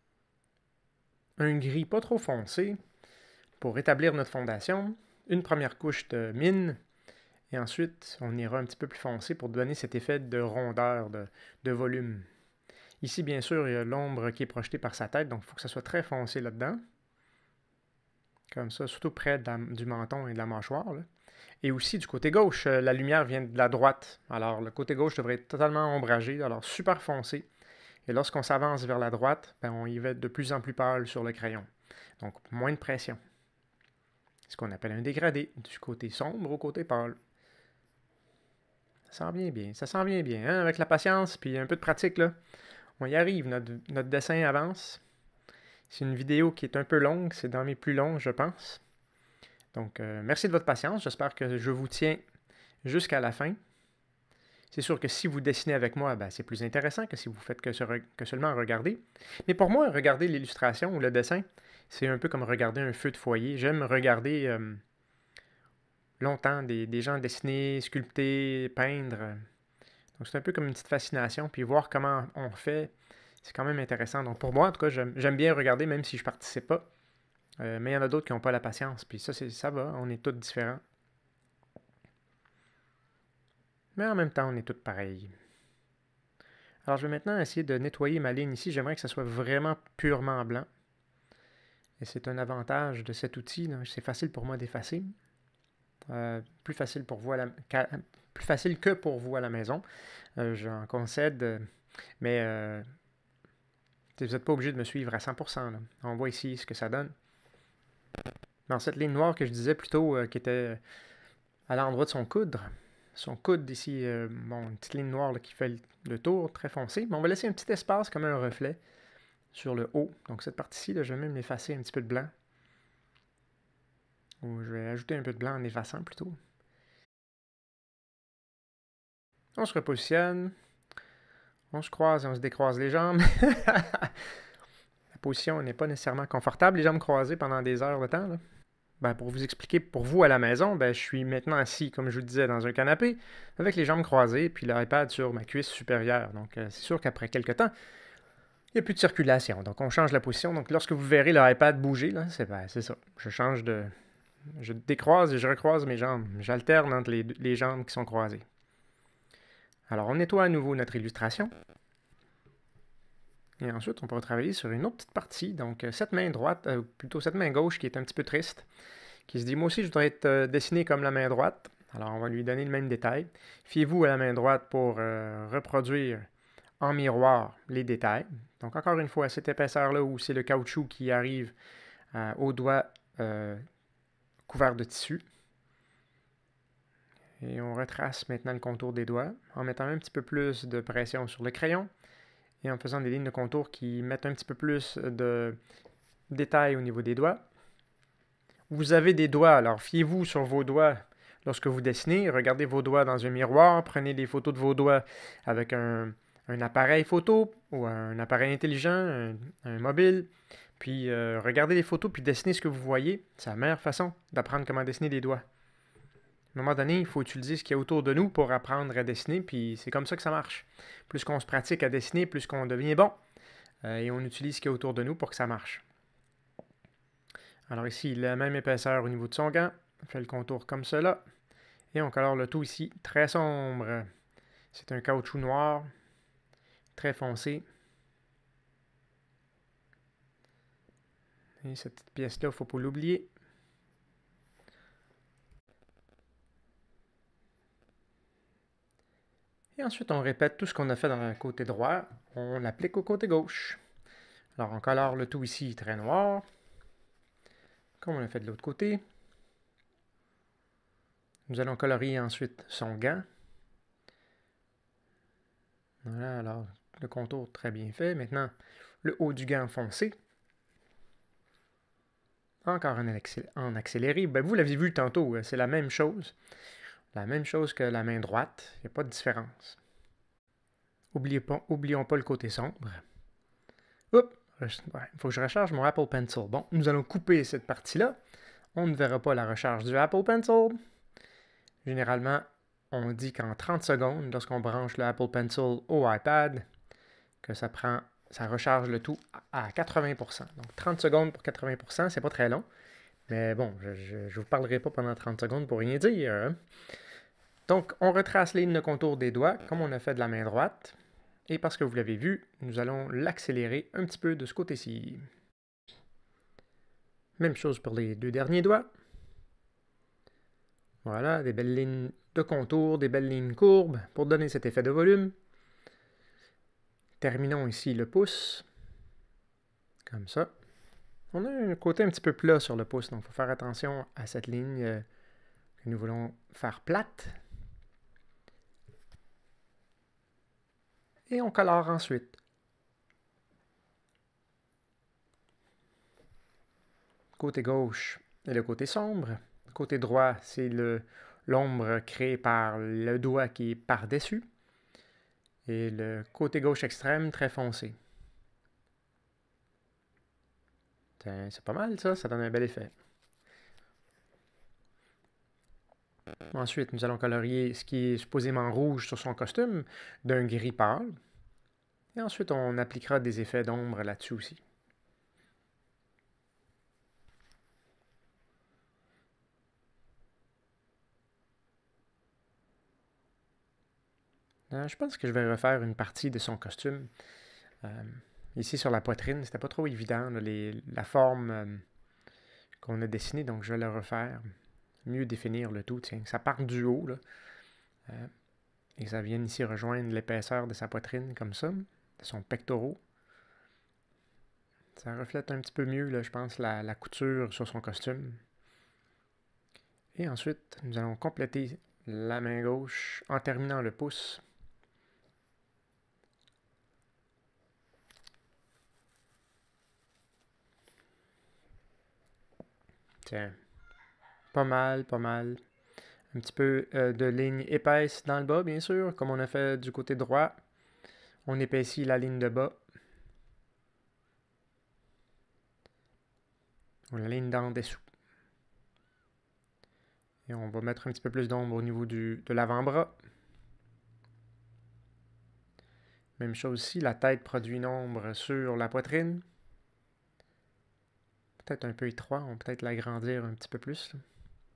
Un gris pas trop foncé pour rétablir notre fondation. Une première couche de mine. Et ensuite, on ira un petit peu plus foncé pour donner cet effet de rondeur, de, de volume. Ici, bien sûr, il y a l'ombre qui est projetée par sa tête, donc il faut que ça soit très foncé là-dedans. Comme ça, surtout près de la, du menton et de la mâchoire. Là. Et aussi, du côté gauche, la lumière vient de la droite. Alors, le côté gauche devrait être totalement ombragé, alors super foncé. Et lorsqu'on s'avance vers la droite, ben, on y va de plus en plus pâle sur le crayon. Donc, moins de pression. Ce qu'on appelle un dégradé, du côté sombre au côté pâle. Ça sent bien bien, ça sent bien bien, hein? Avec la patience puis un peu de pratique, là. On y arrive, notre, notre dessin avance. C'est une vidéo qui est un peu longue, c'est dans mes plus longs, je pense. Donc, euh, merci de votre patience. J'espère que je vous tiens jusqu'à la fin. C'est sûr que si vous dessinez avec moi, ben, c'est plus intéressant que si vous faites que, ce, que seulement regarder. Mais pour moi, regarder l'illustration ou le dessin, c'est un peu comme regarder un feu de foyer. J'aime regarder euh, longtemps des, des gens dessiner, sculpter, peindre. Donc, c'est un peu comme une petite fascination. Puis voir comment on fait, c'est quand même intéressant. Donc, pour moi, en tout cas, j'aime bien regarder, même si je ne participe pas. Euh, mais il y en a d'autres qui n'ont pas la patience. Puis ça, ça va. On est tous différents. Mais en même temps, on est tous pareils. Alors, je vais maintenant essayer de nettoyer ma ligne ici. J'aimerais que ça soit vraiment purement blanc. Et c'est un avantage de cet outil. C'est facile pour moi d'effacer. Euh, plus facile pour vous à la... plus facile que pour vous à la maison. Euh, J'en concède, mais euh, Vous n'êtes pas obligé de me suivre à cent pour cent. Là. On voit ici ce que ça donne. Dans cette ligne noire que je disais plutôt, euh, qui était à l'endroit de son coude, son coude ici, euh, bon, une petite ligne noire là, qui fait le, le tour, très foncé. Mais on va laisser un petit espace comme un reflet sur le haut. Donc cette partie-ci, là, je vais même l'effacer un petit peu de blanc. Ou je vais ajouter un peu de blanc en effaçant plutôt. On se repositionne. On se croise et on se décroise les jambes. La position n'est pas nécessairement confortable, les jambes croisées pendant des heures de temps. Là. Ben, pour vous expliquer, pour vous à la maison, ben, je suis maintenant assis, comme je vous le disais, dans un canapé, avec les jambes croisées, puis l'iPad sur ma cuisse supérieure. Donc, euh, c'est sûr qu'après quelques temps, il n'y a plus de circulation. Donc, on change la position. Donc, lorsque vous verrez l'iPad bouger, là, c'est, ben, c'est ça. Je change de... Je décroise et je recroise mes jambes. J'alterne entre les, les jambes qui sont croisées. Alors, on nettoie à nouveau notre illustration. Et ensuite, on pourra travailler sur une autre petite partie. Donc, cette main droite, euh, plutôt cette main gauche qui est un petit peu triste, qui se dit, moi aussi, je voudrais être euh, dessiné comme la main droite. Alors, on va lui donner le même détail. Fiez-vous à la main droite pour euh, reproduire en miroir les détails. Donc, encore une fois, cette épaisseur-là où c'est le caoutchouc qui arrive euh, au doigt euh, couvert de tissu. Et on retrace maintenant le contour des doigts en mettant un petit peu plus de pression sur le crayon et en faisant des lignes de contour qui mettent un petit peu plus de détails au niveau des doigts. Vous avez des doigts, alors fiez-vous sur vos doigts lorsque vous dessinez. Regardez vos doigts dans un miroir, prenez des photos de vos doigts avec un, un appareil photo ou un appareil intelligent, un, un mobile. Puis euh, regardez les photos puis dessinez ce que vous voyez. C'est la meilleure façon d'apprendre comment dessiner des doigts. À un moment donné, il faut utiliser ce qu'il y a autour de nous pour apprendre à dessiner, puis c'est comme ça que ça marche. Plus qu'on se pratique à dessiner, plus qu'on devient bon. Euh, et on utilise ce qu'il y a autour de nous pour que ça marche. Alors ici, la même épaisseur au niveau de son gant. On fait le contour comme cela. Et on colore le tout ici, très sombre. C'est un caoutchouc noir, très foncé. Et cette petite pièce-là, il ne faut pas l'oublier. Et ensuite, on répète tout ce qu'on a fait dans le côté droit, on l'applique au côté gauche. Alors, on colore le tout ici très noir, comme on l'a fait de l'autre côté. Nous allons colorier ensuite son gant. Voilà, alors, le contour très bien fait. Maintenant, le haut du gant foncé. Encore en, accéléré. En accéléré. Ben, vous l'avez vu tantôt, c'est la même chose. La même chose que la main droite, il n'y a pas de différence. Oubliez pas, oublions pas le côté sombre. Oups, il faut que je recharge mon Apple Pencil. Bon, nous allons couper cette partie-là. On ne verra pas la recharge du Apple Pencil. Généralement, on dit qu'en trente secondes, lorsqu'on branche le Apple Pencil au iPad, que ça prend, ça recharge le tout à quatre-vingts pour cent. Donc trente secondes pour quatre-vingts pour cent, c'est pas très long. Mais bon, je ne vous parlerai pas pendant trente secondes pour rien dire. Hein? Donc, on retrace les lignes de contour des doigts, comme on a fait de la main droite. Et parce que vous l'avez vu, nous allons l'accélérer un petit peu de ce côté-ci. Même chose pour les deux derniers doigts. Voilà, des belles lignes de contour, des belles lignes courbes pour donner cet effet de volume. Terminons ici le pouce. Comme ça. On a un côté un petit peu plat sur le pouce, donc il faut faire attention à cette ligne euh, que nous voulons faire plate. Et on colore ensuite. Côté gauche est le côté sombre. Côté droit, c'est l'ombre créée par le doigt qui est par-dessus. Et le côté gauche extrême, très foncé. C'est pas mal ça, ça donne un bel effet. Ensuite, nous allons colorier ce qui est supposément rouge sur son costume d'un gris pâle. Et ensuite, on appliquera des effets d'ombre là-dessus aussi. Euh, je pense que je vais refaire une partie de son costume. Euh, ici sur la poitrine, c'était pas trop évident, là, les, la forme euh, qu'on a dessinée, donc je vais le refaire. Mieux définir le tout, tiens, que ça parte du haut, là, euh, et que ça vienne ici rejoindre l'épaisseur de sa poitrine, comme ça, de son pectoraux. Ça reflète un petit peu mieux, là, je pense, la, la couture sur son costume. Et ensuite, nous allons compléter la main gauche en terminant le pouce. Tiens, pas mal, pas mal. Un petit peu euh, de ligne épaisse dans le bas, bien sûr, comme on a fait du côté droit. On épaissit la ligne de bas. Ou la ligne d'en dessous. Et on va mettre un petit peu plus d'ombre au niveau du, de l'avant-bras. Même chose ici, la tête produit une ombre sur la poitrine. Peut-être un peu étroit, on peut peut-être l'agrandir un petit peu plus. Là.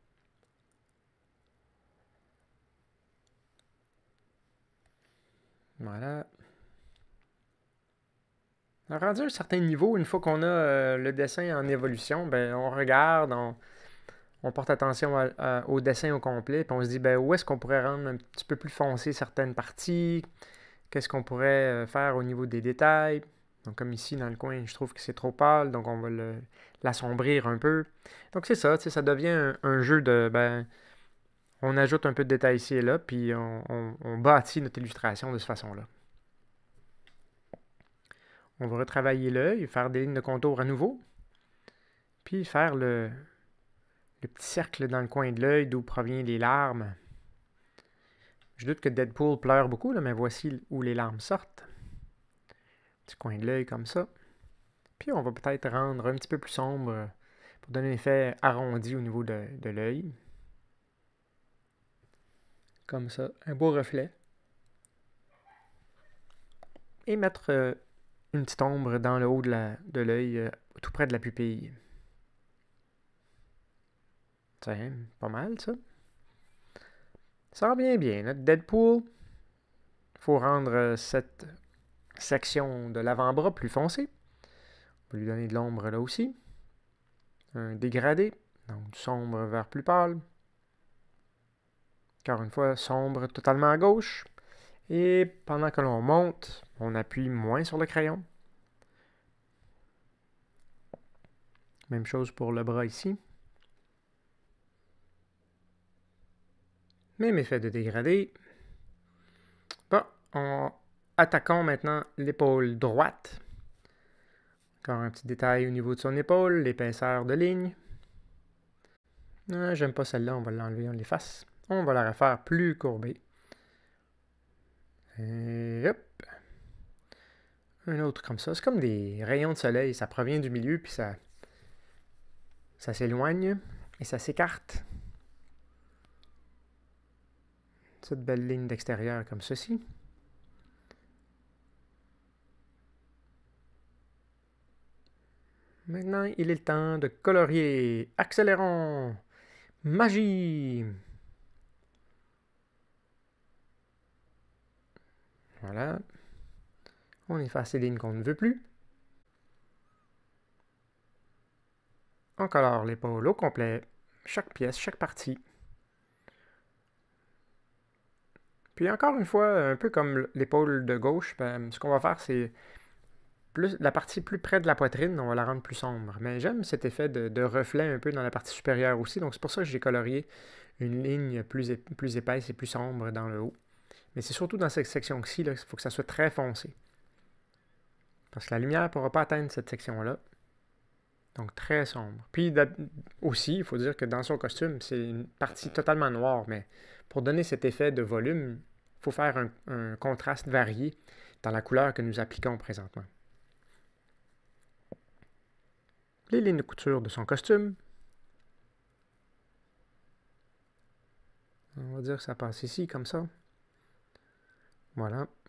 Voilà. Alors, rendu à un certain niveau, une fois qu'on a euh, le dessin en évolution, ben, on regarde, on, on porte attention à, à, au dessin au complet, puis on se dit ben, où est-ce qu'on pourrait rendre un petit peu plus foncé certaines parties, qu'est-ce qu'on pourrait euh, faire au niveau des détails. Donc comme ici dans le coin, je trouve que c'est trop pâle, donc on va le, l'assombrir un peu. Donc c'est ça, ça devient un, un jeu de... ben, on ajoute un peu de détails ici et là, puis on, on, on bâtit notre illustration de cette façon-là. On va retravailler l'œil, faire des lignes de contour à nouveau, puis faire le, le petit cercle dans le coin de l'œil d'où proviennent les larmes. Je doute que Deadpool pleure beaucoup, là, mais voici où les larmes sortent. Petit coin de l'œil comme ça. Puis on va peut-être rendre un petit peu plus sombre pour donner un effet arrondi au niveau de, de l'œil. Comme ça, un beau reflet. Et mettre euh, une petite ombre dans le haut de, la, de l'œil, euh, tout près de la pupille. Tiens, pas mal ça. Ça revient bien. Notre Deadpool, il faut rendre euh, cette section de l'avant-bras plus foncée. On va lui donner de l'ombre là aussi. Un dégradé, donc du sombre vers plus pâle. Encore une fois, sombre totalement à gauche. Et pendant que l'on monte, on appuie moins sur le crayon. Même chose pour le bras ici. Même effet de dégradé. Bon, on... attaquons maintenant l'épaule droite. Encore un petit détail au niveau de son épaule, l'épaisseur de ligne. Ah, j'aime pas celle-là, on va l'enlever, on l'efface. On va la refaire plus courbée. Et hop. Un autre comme ça. C'est comme des rayons de soleil. Ça provient du milieu, puis ça, ça s'éloigne et ça s'écarte. Cette belle ligne d'extérieur comme ceci. Maintenant, il est le temps de colorier. Accélérons. Magie. Voilà. On efface les lignes qu'on ne veut plus. On colore l'épaule au complet. Chaque pièce, chaque partie. Puis encore une fois, un peu comme l'épaule de gauche, ben, ce qu'on va faire, c'est plus la partie plus près de la poitrine, on va la rendre plus sombre. Mais j'aime cet effet de, de reflet un peu dans la partie supérieure aussi, donc c'est pour ça que j'ai colorié une ligne plus, ép plus épaisse et plus sombre dans le haut. Mais c'est surtout dans cette section-ci, il faut que ça soit très foncé. Parce que la lumière ne pourra pas atteindre cette section-là. Donc très sombre. Puis aussi, il faut dire que dans son costume, c'est une partie totalement noire, mais pour donner cet effet de volume, il faut faire un, un contraste varié dans la couleur que nous appliquons présentement. Les lignes de couture de son costume. On va dire que ça passe ici, comme ça. Voilà.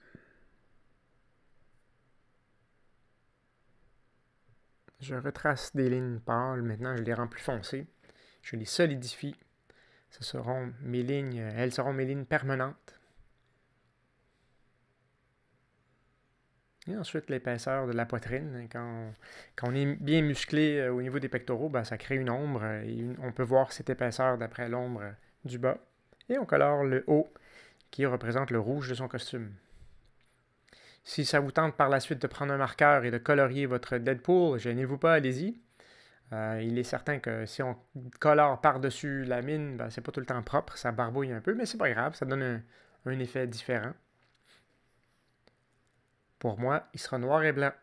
Je retrace des lignes pâles. Maintenant, je les rends plus foncées. Je les solidifie. Ce seront mes lignes, elles seront mes lignes permanentes. Et ensuite, l'épaisseur de la poitrine. Quand, quand on est bien musclé euh, au niveau des pectoraux, ben, ça crée une ombre. Et une, on peut voir cette épaisseur d'après l'ombre du bas. Et on colore le haut qui représente le rouge de son costume. Si ça vous tente par la suite de prendre un marqueur et de colorier votre Deadpool, gênez-vous pas, allez-y. Euh, il est certain que si on colore par-dessus la mine, ben, c'est pas tout le temps propre, ça barbouille un peu, mais c'est pas grave, ça donne un, un effet différent. Pour moi, il sera noir et blanc.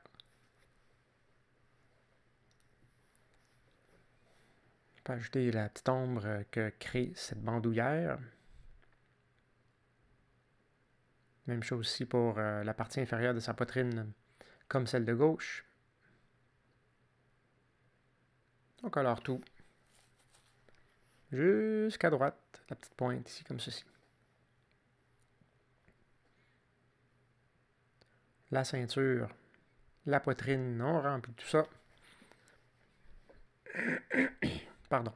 Je peux ajouter la petite ombre que crée cette bandoulière. Même chose aussi pour euh, la partie inférieure de sa poitrine, comme celle de gauche. On colore tout. Jusqu'à droite, la petite pointe ici, comme ceci. La ceinture, la poitrine, on remplit tout ça. Pardon.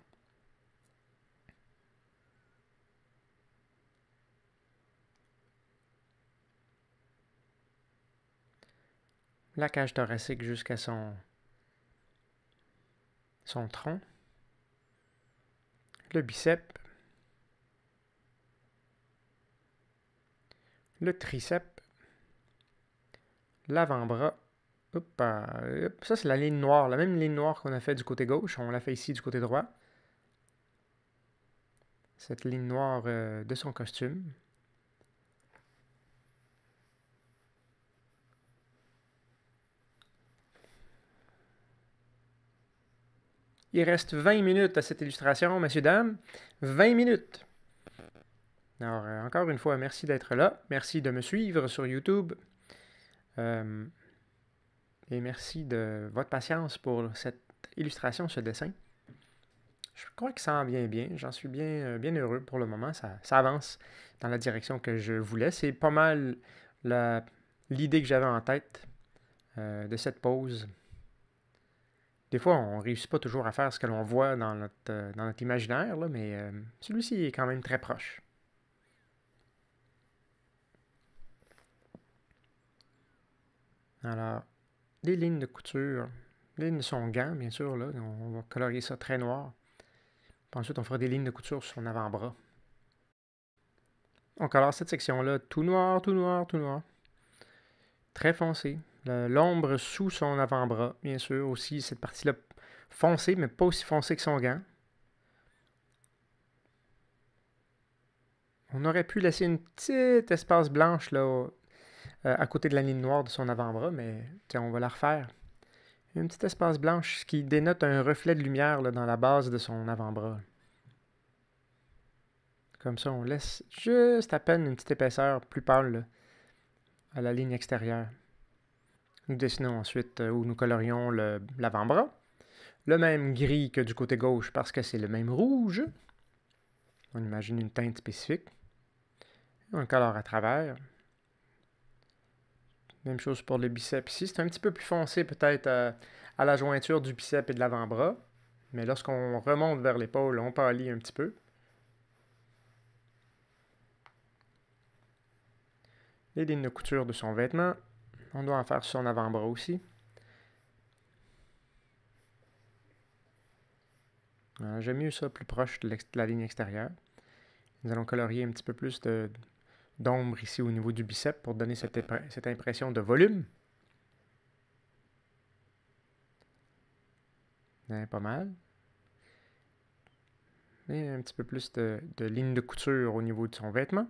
La cage thoracique jusqu'à son, son tronc. Le bicep. Le triceps. L'avant-bras. Hop, euh, ça, c'est la ligne noire. La même ligne noire qu'on a fait du côté gauche, on l'a fait ici du côté droit. Cette ligne noire euh, de son costume. Il reste vingt minutes à cette illustration, messieurs, dames. vingt minutes. Alors, euh, encore une fois, merci d'être là. Merci de me suivre sur YouTube. Euh, et merci de votre patience pour cette illustration, ce dessin. Je crois que ça en vient bien. J'en suis bien, euh, bien heureux pour le moment. Ça, ça avance dans la direction que je voulais. C'est pas mal la, l'idée que j'avais en tête euh, de cette pose. Des fois, on ne réussit pas toujours à faire ce que l'on voit dans notre, euh, dans notre imaginaire, là, mais euh, celui-ci est quand même très proche. Alors, des lignes de couture, des lignes de son gant, bien sûr, là, on va colorier ça très noir. Puis ensuite, on fera des lignes de couture sur son avant-bras. On colore cette section-là tout noir, tout noir, tout noir. Très foncé. L'ombre sous son avant-bras, bien sûr, aussi cette partie-là foncée, mais pas aussi foncée que son gant. On aurait pu laisser une petite espace blanche là, euh, à côté de la ligne noire de son avant-bras, mais tiens, on va la refaire. Une petite espace blanche qui dénote un reflet de lumière là, dans la base de son avant-bras. Comme ça, on laisse juste à peine une petite épaisseur plus pâle là, à la ligne extérieure. Nous dessinons ensuite euh, où nous colorions le, l'avant-bras. Le même gris que du côté gauche parce que c'est le même rouge. On imagine une teinte spécifique. On colore à travers. Même chose pour le biceps ici. C'est un petit peu plus foncé peut-être euh, à la jointure du biceps et de l'avant-bras. Mais lorsqu'on remonte vers l'épaule, on pâlit un petit peu. Les lignes de couture de son vêtement. On doit en faire sur son avant-bras aussi. J'aime mieux ça plus proche de, de la ligne extérieure. Nous allons colorier un petit peu plus de, d'ombre ici au niveau du biceps pour donner cette, cette impression de volume. Bien, pas mal. Et un petit peu plus de, de ligne de couture au niveau de son vêtement.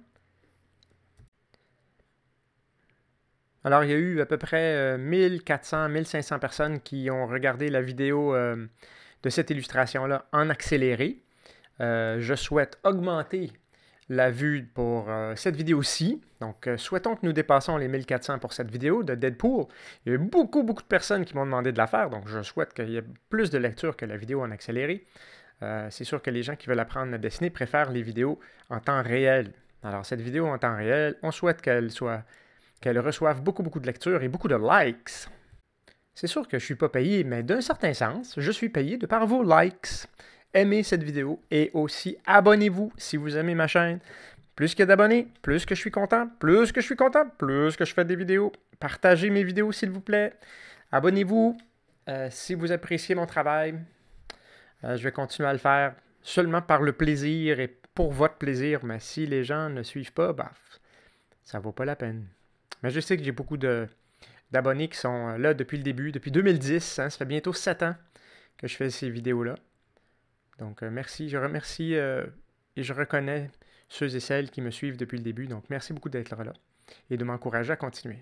Alors, il y a eu à peu près euh, mille quatre cents à mille cinq cents personnes qui ont regardé la vidéo euh, de cette illustration-là en accéléré. Euh, je souhaite augmenter la vue pour euh, cette vidéo-ci. Donc, euh, souhaitons que nous dépassons les mille quatre cents pour cette vidéo de Deadpool. Il y a eu beaucoup, beaucoup de personnes qui m'ont demandé de la faire, donc je souhaite qu'il y ait plus de lecture que la vidéo en accéléré. Euh, c'est sûr que les gens qui veulent apprendre à dessiner préfèrent les vidéos en temps réel. Alors, cette vidéo en temps réel, on souhaite qu'elle soit... qu'elle reçoive beaucoup, beaucoup de lectures et beaucoup de likes. C'est sûr que je ne suis pas payé, mais d'un certain sens, je suis payé de par vos likes. Aimez cette vidéo et aussi abonnez-vous si vous aimez ma chaîne. Plus que d'abonnés, plus que je suis content, plus que je suis content, plus que je fais des vidéos. Partagez mes vidéos s'il vous plaît. Abonnez-vous euh, si vous appréciez mon travail. Euh, je vais continuer à le faire seulement par le plaisir et pour votre plaisir, mais si les gens ne suivent pas, bah, ça ne vaut pas la peine. Mais je sais que j'ai beaucoup de, d'abonnés qui sont là depuis le début, depuis deux mille dix. Hein, ça fait bientôt sept ans que je fais ces vidéos-là. Donc, euh, merci. Je remercie euh, et je reconnais ceux et celles qui me suivent depuis le début. Donc, merci beaucoup d'être là et de m'encourager à continuer.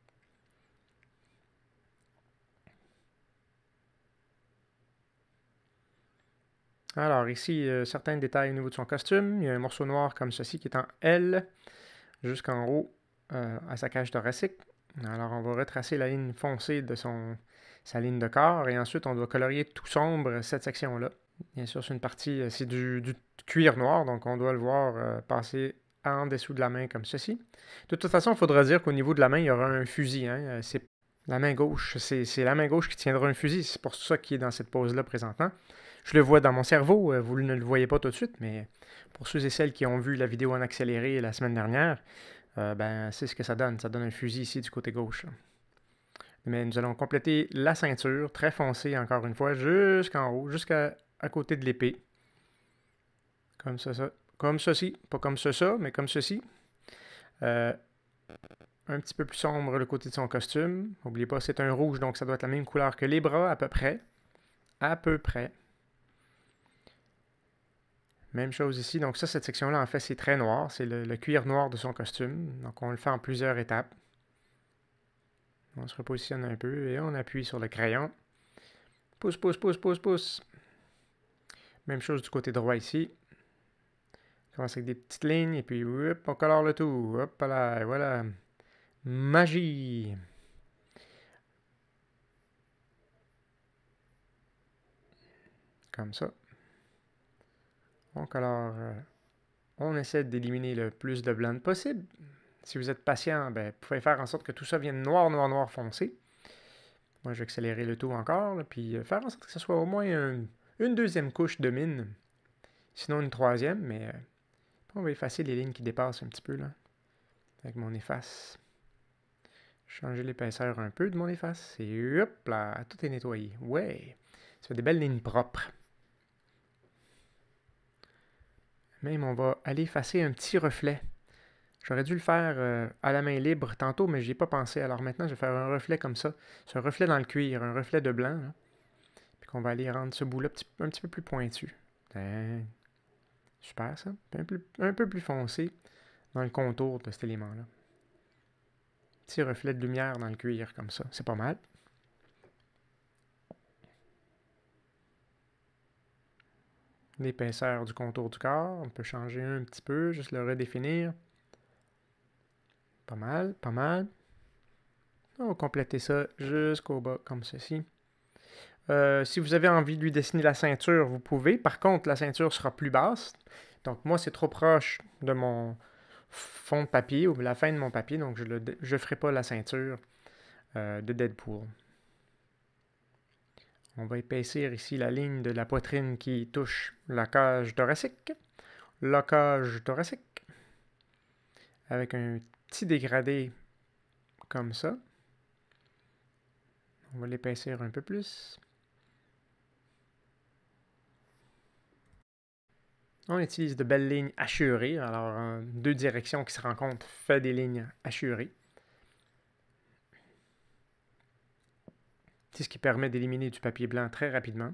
Alors, ici, euh, certains détails au niveau de son costume. Il y a un morceau noir comme ceci qui est en L jusqu'en haut euh, à sa cage thoracique. Alors, on va retracer la ligne foncée de son, sa ligne de corps et ensuite, on doit colorier tout sombre cette section-là. Bien sûr, c'est une partie, c'est du, du cuir noir, donc on doit le voir euh, passer en dessous de la main comme ceci. De toute façon, il faudra dire qu'au niveau de la main, il y aura un fusil. Hein. C'est la main gauche, c'est la main gauche qui tiendra un fusil. C'est pour ça qu'il est dans cette pose-là présentement. Je le vois dans mon cerveau, vous ne le voyez pas tout de suite, mais pour ceux et celles qui ont vu la vidéo en accéléré la semaine dernière, euh, ben, c'est ce que ça donne. Ça donne un fusil ici du côté gauche. Mais nous allons compléter la ceinture, très foncée encore une fois, jusqu'en haut, jusqu'à à côté de l'épée. Comme ça, ça. Comme ceci. Pas comme ça, ça, mais comme ceci. Euh, un petit peu plus sombre le côté de son costume. N'oubliez pas, c'est un rouge, donc ça doit être la même couleur que les bras, à peu près. À peu près. Même chose ici. Donc ça, cette section-là, en fait, c'est très noir. C'est le, le cuir noir de son costume. Donc on le fait en plusieurs étapes. On se repositionne un peu et on appuie sur le crayon. Pousse, pousse, pousse, pousse, pousse. Même chose du côté droit ici. On commence avec des petites lignes et puis hop, on colore le tout. Hop là, voilà. Magie! Comme ça. On colore. Euh, on essaie d'éliminer le plus de blanc possible. Si vous êtes patient, ben, vous pouvez faire en sorte que tout ça vienne noir, noir, noir foncé. Moi, je vais accélérer le tout encore, là, puis faire en sorte que ce soit au moins un, une deuxième couche de mine. Sinon une troisième, mais euh, on va effacer les lignes qui dépassent un petit peu, là, avec mon efface. Changer l'épaisseur un peu de mon efface, et hop là, tout est nettoyé. Ouais, ça fait des belles lignes propres. Même, on va aller effacer un petit reflet. J'aurais dû le faire euh, à la main libre tantôt, mais j'y ai pas pensé. Alors maintenant, je vais faire un reflet comme ça. C'est un reflet dans le cuir, un reflet de blanc. Là. Puis qu'on va aller rendre ce bout-là petit, un petit peu plus pointu. Ben, super ça. Un peu, un peu plus foncé dans le contour de cet élément-là. Petit reflet de lumière dans le cuir comme ça. C'est pas mal. L'épaisseur du contour du corps. On peut changer un petit peu, juste le redéfinir. Pas mal, pas mal. On va compléter ça jusqu'au bas, comme ceci. Euh, si vous avez envie de lui dessiner la ceinture, vous pouvez. Par contre, la ceinture sera plus basse. Donc, moi, c'est trop proche de mon fond de papier ou la fin de mon papier. Donc, je ne ferai pas la ceinture euh, de Deadpool. On va épaissir ici la ligne de la poitrine qui touche la cage thoracique. La cage thoracique. Avec un petit dégradé comme ça. On va l'épaissir un peu plus. On utilise de belles lignes hachurées. Alors, en deux directions qui se rencontrent fait des lignes hachurées. C'est ce qui permet d'éliminer du papier blanc très rapidement.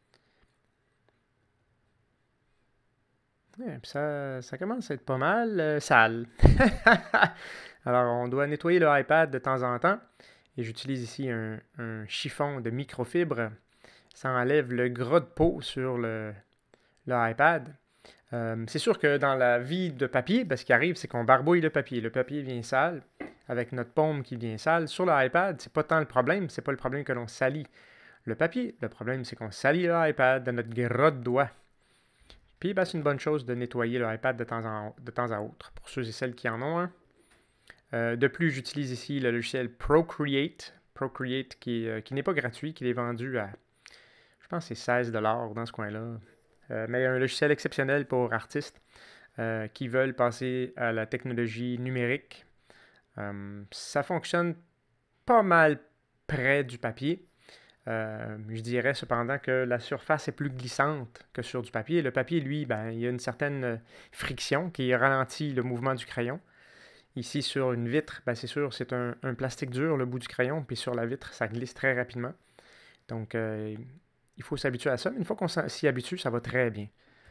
Et puis ça, ça commence à être pas mal euh, sale. Alors, on doit nettoyer le iPad de temps en temps. Et j'utilise ici un, un chiffon de microfibre. Ça enlève le gras de peau sur le, le iPad. Euh, c'est sûr que dans la vie de papier, ben, ce qui arrive, c'est qu'on barbouille le papier. Le papier vient sale, avec notre paume qui vient sale. Sur l'iPad, c'est pas tant le problème, c'est pas le problème que l'on salit le papier. Le problème, c'est qu'on salit l'iPad de notre gras de doigt. Puis, ben, c'est une bonne chose de nettoyer l'iPad de temps, en, de temps à autre, pour ceux et celles qui en ont un. Euh, de plus, j'utilise ici le logiciel Procreate. Procreate qui, euh, qui n'est pas gratuit, qui est vendu à, je pense que c'est seize dollars dans ce coin-là. Euh, mais un logiciel exceptionnel pour artistes euh, qui veulent passer à la technologie numérique. Euh, ça fonctionne pas mal près du papier. Euh, je dirais cependant que la surface est plus glissante que sur du papier. Le papier, lui, ben, il y a une certaine friction qui ralentit le mouvement du crayon. Ici, sur une vitre, ben, c'est sûr, c'est un, un plastique dur, le bout du crayon, puis sur la vitre, ça glisse très rapidement. Donc, euh, il faut s'habituer à ça, mais une fois qu'on s'y habitue, ça va très bien.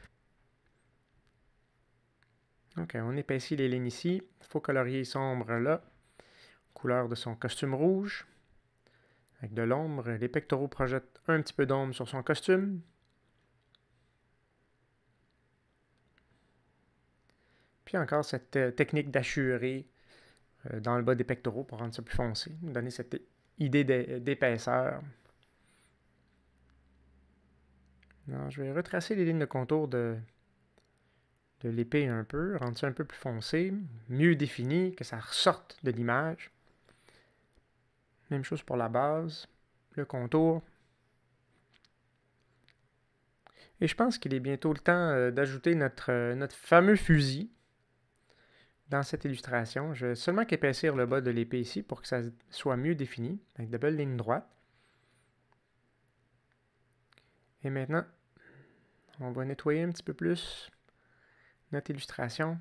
Ok, on épaissit les lignes ici. Faux colorier sombre là. Couleur de son costume rouge. Avec de l'ombre. Les pectoraux projettent un petit peu d'ombre sur son costume. Puis encore cette euh, technique d'assurer euh, dans le bas des pectoraux pour rendre ça plus foncé. Donner cette idée d'épaisseur. Je vais retracer les lignes de contour de, de l'épée un peu, rendre ça un peu plus foncé, mieux défini, que ça ressorte de l'image. Même chose pour la base, le contour. Et je pense qu'il est bientôt le temps euh, d'ajouter notre, euh, notre fameux fusil dans cette illustration. Je vais seulement qu'épaissir le bas de l'épée ici pour que ça soit mieux défini, avec de belles lignes droites. Et maintenant, on va nettoyer un petit peu plus notre illustration.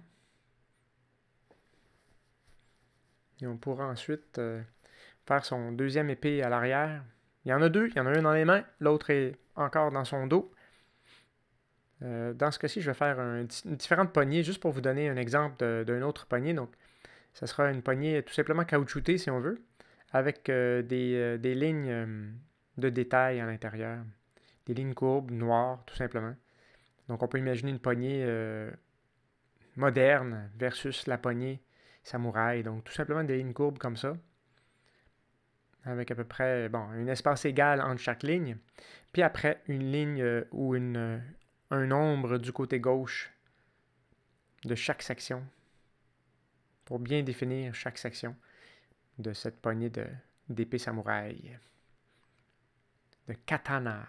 Et on pourra ensuite euh, faire son deuxième épée à l'arrière. Il y en a deux, il y en a un dans les mains, l'autre est encore dans son dos. Euh, dans ce cas-ci, je vais faire un, une différente poignée, juste pour vous donner un exemple d'un autre poignet. Donc, ça sera une poignée tout simplement caoutchoutée, si on veut, avec euh, des, euh, des lignes euh, de détail à l'intérieur. Des lignes courbes, noires, tout simplement. Donc, on peut imaginer une poignée euh, moderne versus la poignée samouraï. Donc, tout simplement des lignes courbes comme ça, avec à peu près, bon, un espace égal entre chaque ligne. Puis après, une ligne euh, ou une, euh, un ombre du côté gauche de chaque section pour bien définir chaque section de cette poignée d'épée samouraï, de katana.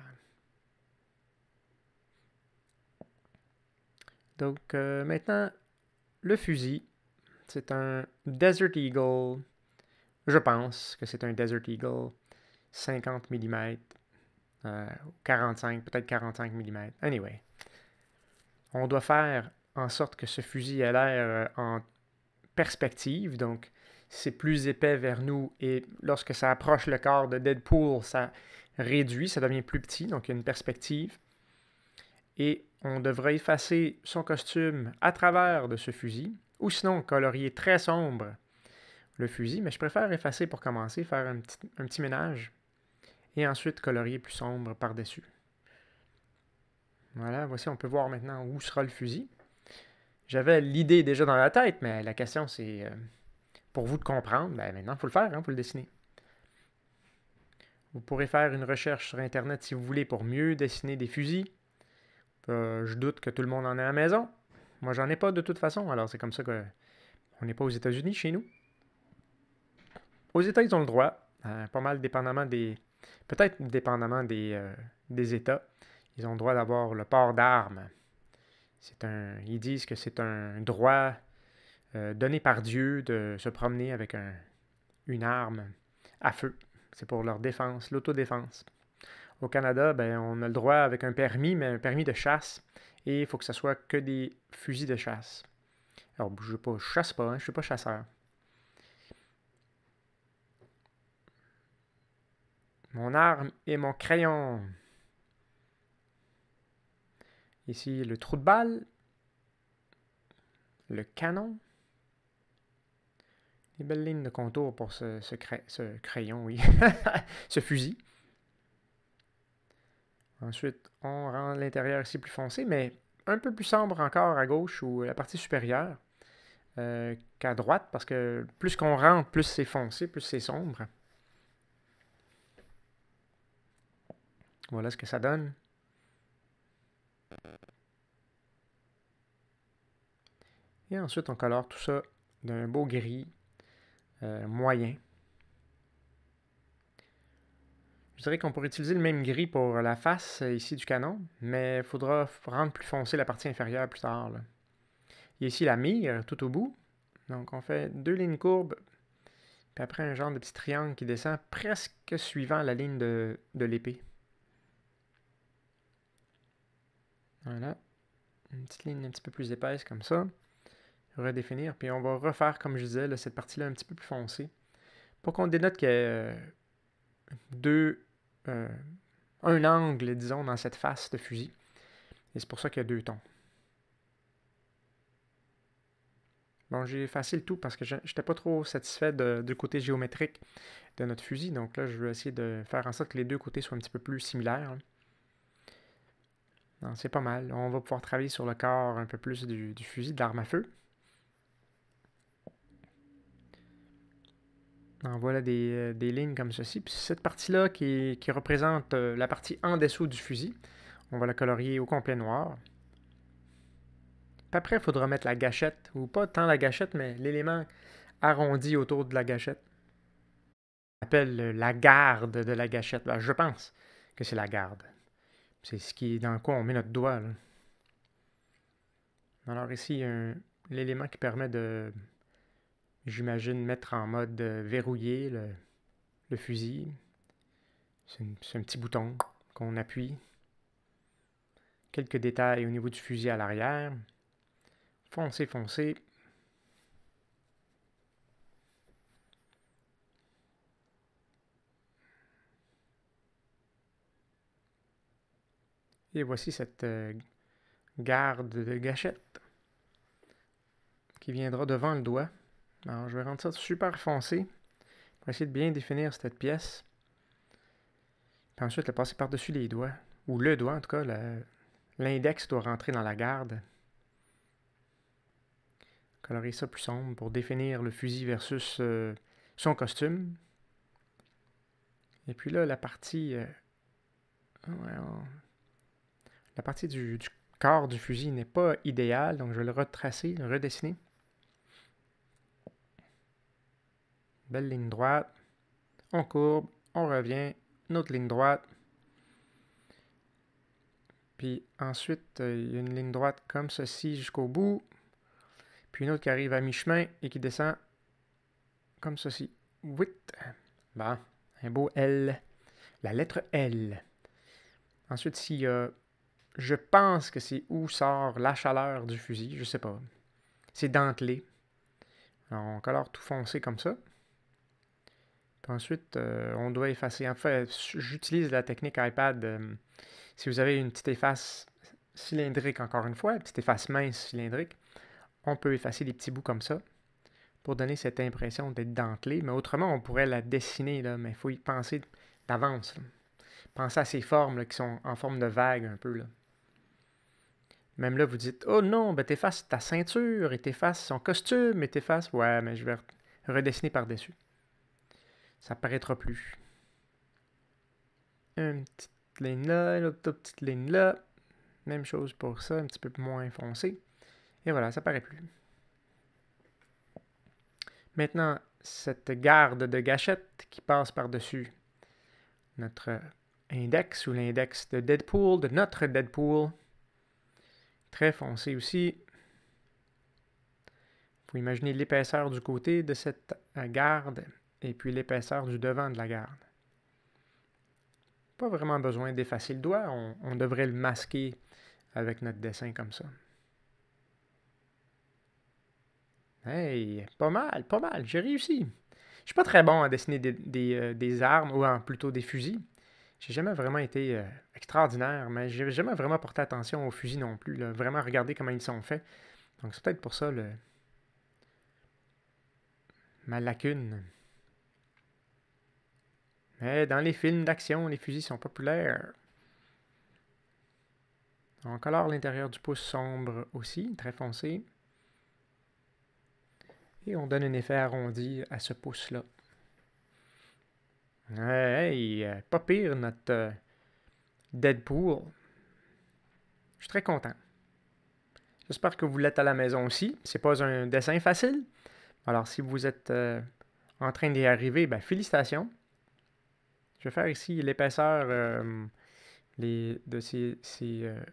Donc euh, maintenant, le fusil, c'est un Desert Eagle. Je pense que c'est un Desert Eagle cinquante millimètres, euh, quarante-cinq, peut-être quarante-cinq millimètres. Anyway, on doit faire en sorte que ce fusil ait l'air en perspective, donc c'est plus épais vers nous et lorsque ça approche le corps de Deadpool, ça réduit, ça devient plus petit, donc il y a une perspective. Et on devrait effacer son costume à travers de ce fusil, ou sinon colorier très sombre le fusil, mais je préfère effacer pour commencer, faire un petit, un petit ménage, et ensuite colorier plus sombre par-dessus. Voilà, voici, on peut voir maintenant où sera le fusil. J'avais l'idée déjà dans la tête, mais la question c'est, euh, pour vous de comprendre, ben maintenant il faut le faire, il hein, faut le dessiner. Vous pourrez faire une recherche sur Internet si vous voulez pour mieux dessiner des fusils. Euh, je doute que tout le monde en ait à la maison. Moi, j'en ai pas de toute façon, alors c'est comme ça qu'on n'est pas aux États-Unis chez nous. Aux États, ils ont le droit, euh, pas mal dépendamment des... Peut-être dépendamment des, euh, des États, ils ont le droit d'avoir le port d'armes. C'est un, ils disent que c'est un droit euh, donné par Dieu de se promener avec un, une arme à feu. C'est pour leur défense, l'autodéfense. Au Canada, ben, on a le droit avec un permis, mais un permis de chasse. Et il faut que ce soit que des fusils de chasse. Alors, je ne chasse pas, hein, je ne suis pas chasseur. Mon arme et mon crayon. Ici, le trou de balle. Le canon. Les belles lignes de contour pour ce, ce, cray ce crayon, oui. Ce fusil. Ensuite, on rend l'intérieur ici plus foncé, mais un peu plus sombre encore à gauche ou la partie supérieure euh, qu'à droite, parce que plus qu'on rentre, plus c'est foncé, plus c'est sombre. Voilà ce que ça donne. Et ensuite, on colore tout ça d'un beau gris euh, moyen. Je dirais qu'on pourrait utiliser le même gris pour la face euh, ici du canon, mais il faudra rendre plus foncé la partie inférieure plus tard. Là. Il y a ici la mire tout au bout. Donc on fait deux lignes courbes, puis après un genre de petit triangle qui descend presque suivant la ligne de, de l'épée. Voilà. Une petite ligne un petit peu plus épaisse comme ça. redéfinir. Puis on va refaire, comme je disais, là, cette partie-là un petit peu plus foncée pour qu'on dénote qu'il y a euh, deux, euh, un angle, disons, dans cette face de fusil. Et c'est pour ça qu'il y a deux tons. Bon, j'ai effacé le tout parce que je n'étais pas trop satisfait de, du côté géométrique de notre fusil. Donc là, je vais essayer de faire en sorte que les deux côtés soient un petit peu plus similaires. Non, c'est pas mal. On va pouvoir travailler sur le corps un peu plus du, du fusil, de l'arme à feu. Donc voilà des, euh, des lignes comme ceci. Puis cette partie-là qui, qui représente euh, la partie en dessous du fusil, on va la colorier au complet noir. Puis après, il faudra mettre la gâchette, ou pas tant la gâchette, mais l'élément arrondi autour de la gâchette. On appelle la garde de la gâchette. Ben, je pense que c'est la garde. C'est ce qui est dans quoi on met notre doigt. Là. Alors ici, il y a l'élément qui permet de, j'imagine, mettre en mode verrouillé le, le fusil. C'est un petit bouton qu'on appuie. Quelques détails au niveau du fusil à l'arrière. Foncé, foncé. Et voici cette euh, garde de gâchette qui viendra devant le doigt. Alors, je vais rendre ça super foncé pour essayer de bien définir cette pièce. Puis ensuite, le passer par-dessus les doigts. Ou le doigt, en tout cas. L'index doit rentrer dans la garde. Colorer ça plus sombre pour définir le fusil versus euh, son costume. Et puis là, la partie... Euh, ouais, on... La partie du, du corps du fusil n'est pas idéale, donc je vais le retracer, le redessiner. Belle ligne droite. On courbe, on revient, une autre ligne droite. Puis ensuite, euh, il y a une ligne droite comme ceci jusqu'au bout. Puis une autre qui arrive à mi-chemin et qui descend comme ceci. Oui. Bon, un beau L. La lettre L. Ensuite, s'il y a... Je pense que c'est où sort la chaleur du fusil, je sais pas. C'est dentelé. Alors, on colore tout foncé comme ça. Puis ensuite, euh, on doit effacer. En fait, j'utilise la technique iPad. Euh, si vous avez une petite efface cylindrique, encore une fois, une petite efface mince cylindrique, on peut effacer des petits bouts comme ça pour donner cette impression d'être dentelé. Mais autrement, on pourrait la dessiner, là, mais il faut y penser d'avance. Pensez à ces formes là, qui sont en forme de vague un peu. Là. Même là, vous dites « Oh non, ben t'effaces ta ceinture, et t'effaces son costume, et t'effaces... » Ouais, mais je vais redessiner par-dessus. Ça paraîtra plus. Une petite ligne là, une autre petite ligne là. Même chose pour ça, un petit peu moins foncé. Et voilà, ça paraît plus. Maintenant, cette garde de gâchette qui passe par-dessus notre index ou l'index de Deadpool, de notre Deadpool. Très foncé aussi. Il faut imaginer l'épaisseur du côté de cette garde et puis l'épaisseur du devant de la garde. Pas vraiment besoin d'effacer le doigt, on, on devrait le masquer avec notre dessin comme ça. Hey, pas mal, pas mal, j'ai réussi. Je suis pas très bon à dessiner des, des, euh, des armes, ou en, plutôt des fusils. J'ai jamais vraiment été euh, extraordinaire, mais j'ai jamais vraiment porté attention aux fusils non plus. Là. Vraiment regarder comment ils sont faits. Donc c'est peut-être pour ça le... ma lacune. Mais dans les films d'action, les fusils sont populaires. On colore l'intérieur du pouce sombre aussi, très foncé. Et on donne un effet arrondi à ce pouce-là. Hey, pas pire notre euh, Deadpool. Je suis très content. J'espère que vous l'êtes à la maison aussi. C'est pas un dessin facile. Alors si vous êtes euh, en train d'y arriver, ben félicitations. Je vais faire ici l'épaisseur euh, les, de ces, ces, euh,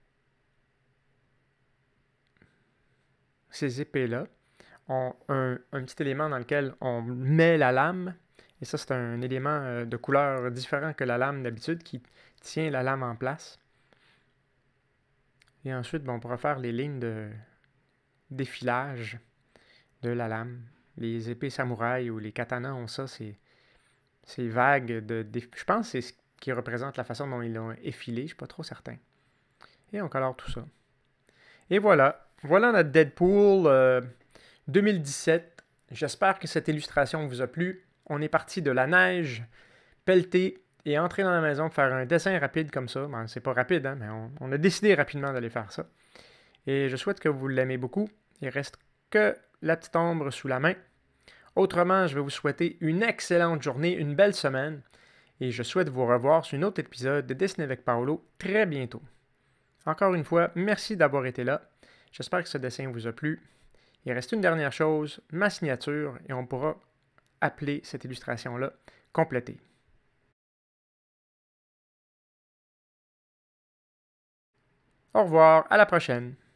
ces épées-là. On, un, un petit élément dans lequel on met la lame. Et ça, c'est un élément euh, de couleur différent que la lame d'habitude qui tient la lame en place. Et ensuite, bon, on pourra faire les lignes de, défilage de la lame. Les épées samouraï ou les katanas ont ça, c'est ces vagues de... Déf... Je pense que c'est ce qui représente la façon dont ils l'ont effilé, je ne suis pas trop certain. Et on colore tout ça. Et voilà, voilà notre Deadpool euh, deux mille dix-sept. J'espère que cette illustration vous a plu. On est parti de la neige, pelleter et entrer dans la maison pour faire un dessin rapide comme ça. Bon, c'est pas rapide, hein, mais on, on a décidé rapidement d'aller faire ça. Et je souhaite que vous l'aimez beaucoup. Il reste que la petite ombre sous la main. Autrement, je vais vous souhaiter une excellente journée, une belle semaine. Et je souhaite vous revoir sur un autre épisode de Dessiner avec Paolo très bientôt. Encore une fois, merci d'avoir été là. J'espère que ce dessin vous a plu. Il reste une dernière chose, ma signature, et on pourra appeler cette illustration-là complétée. Au revoir, à la prochaine!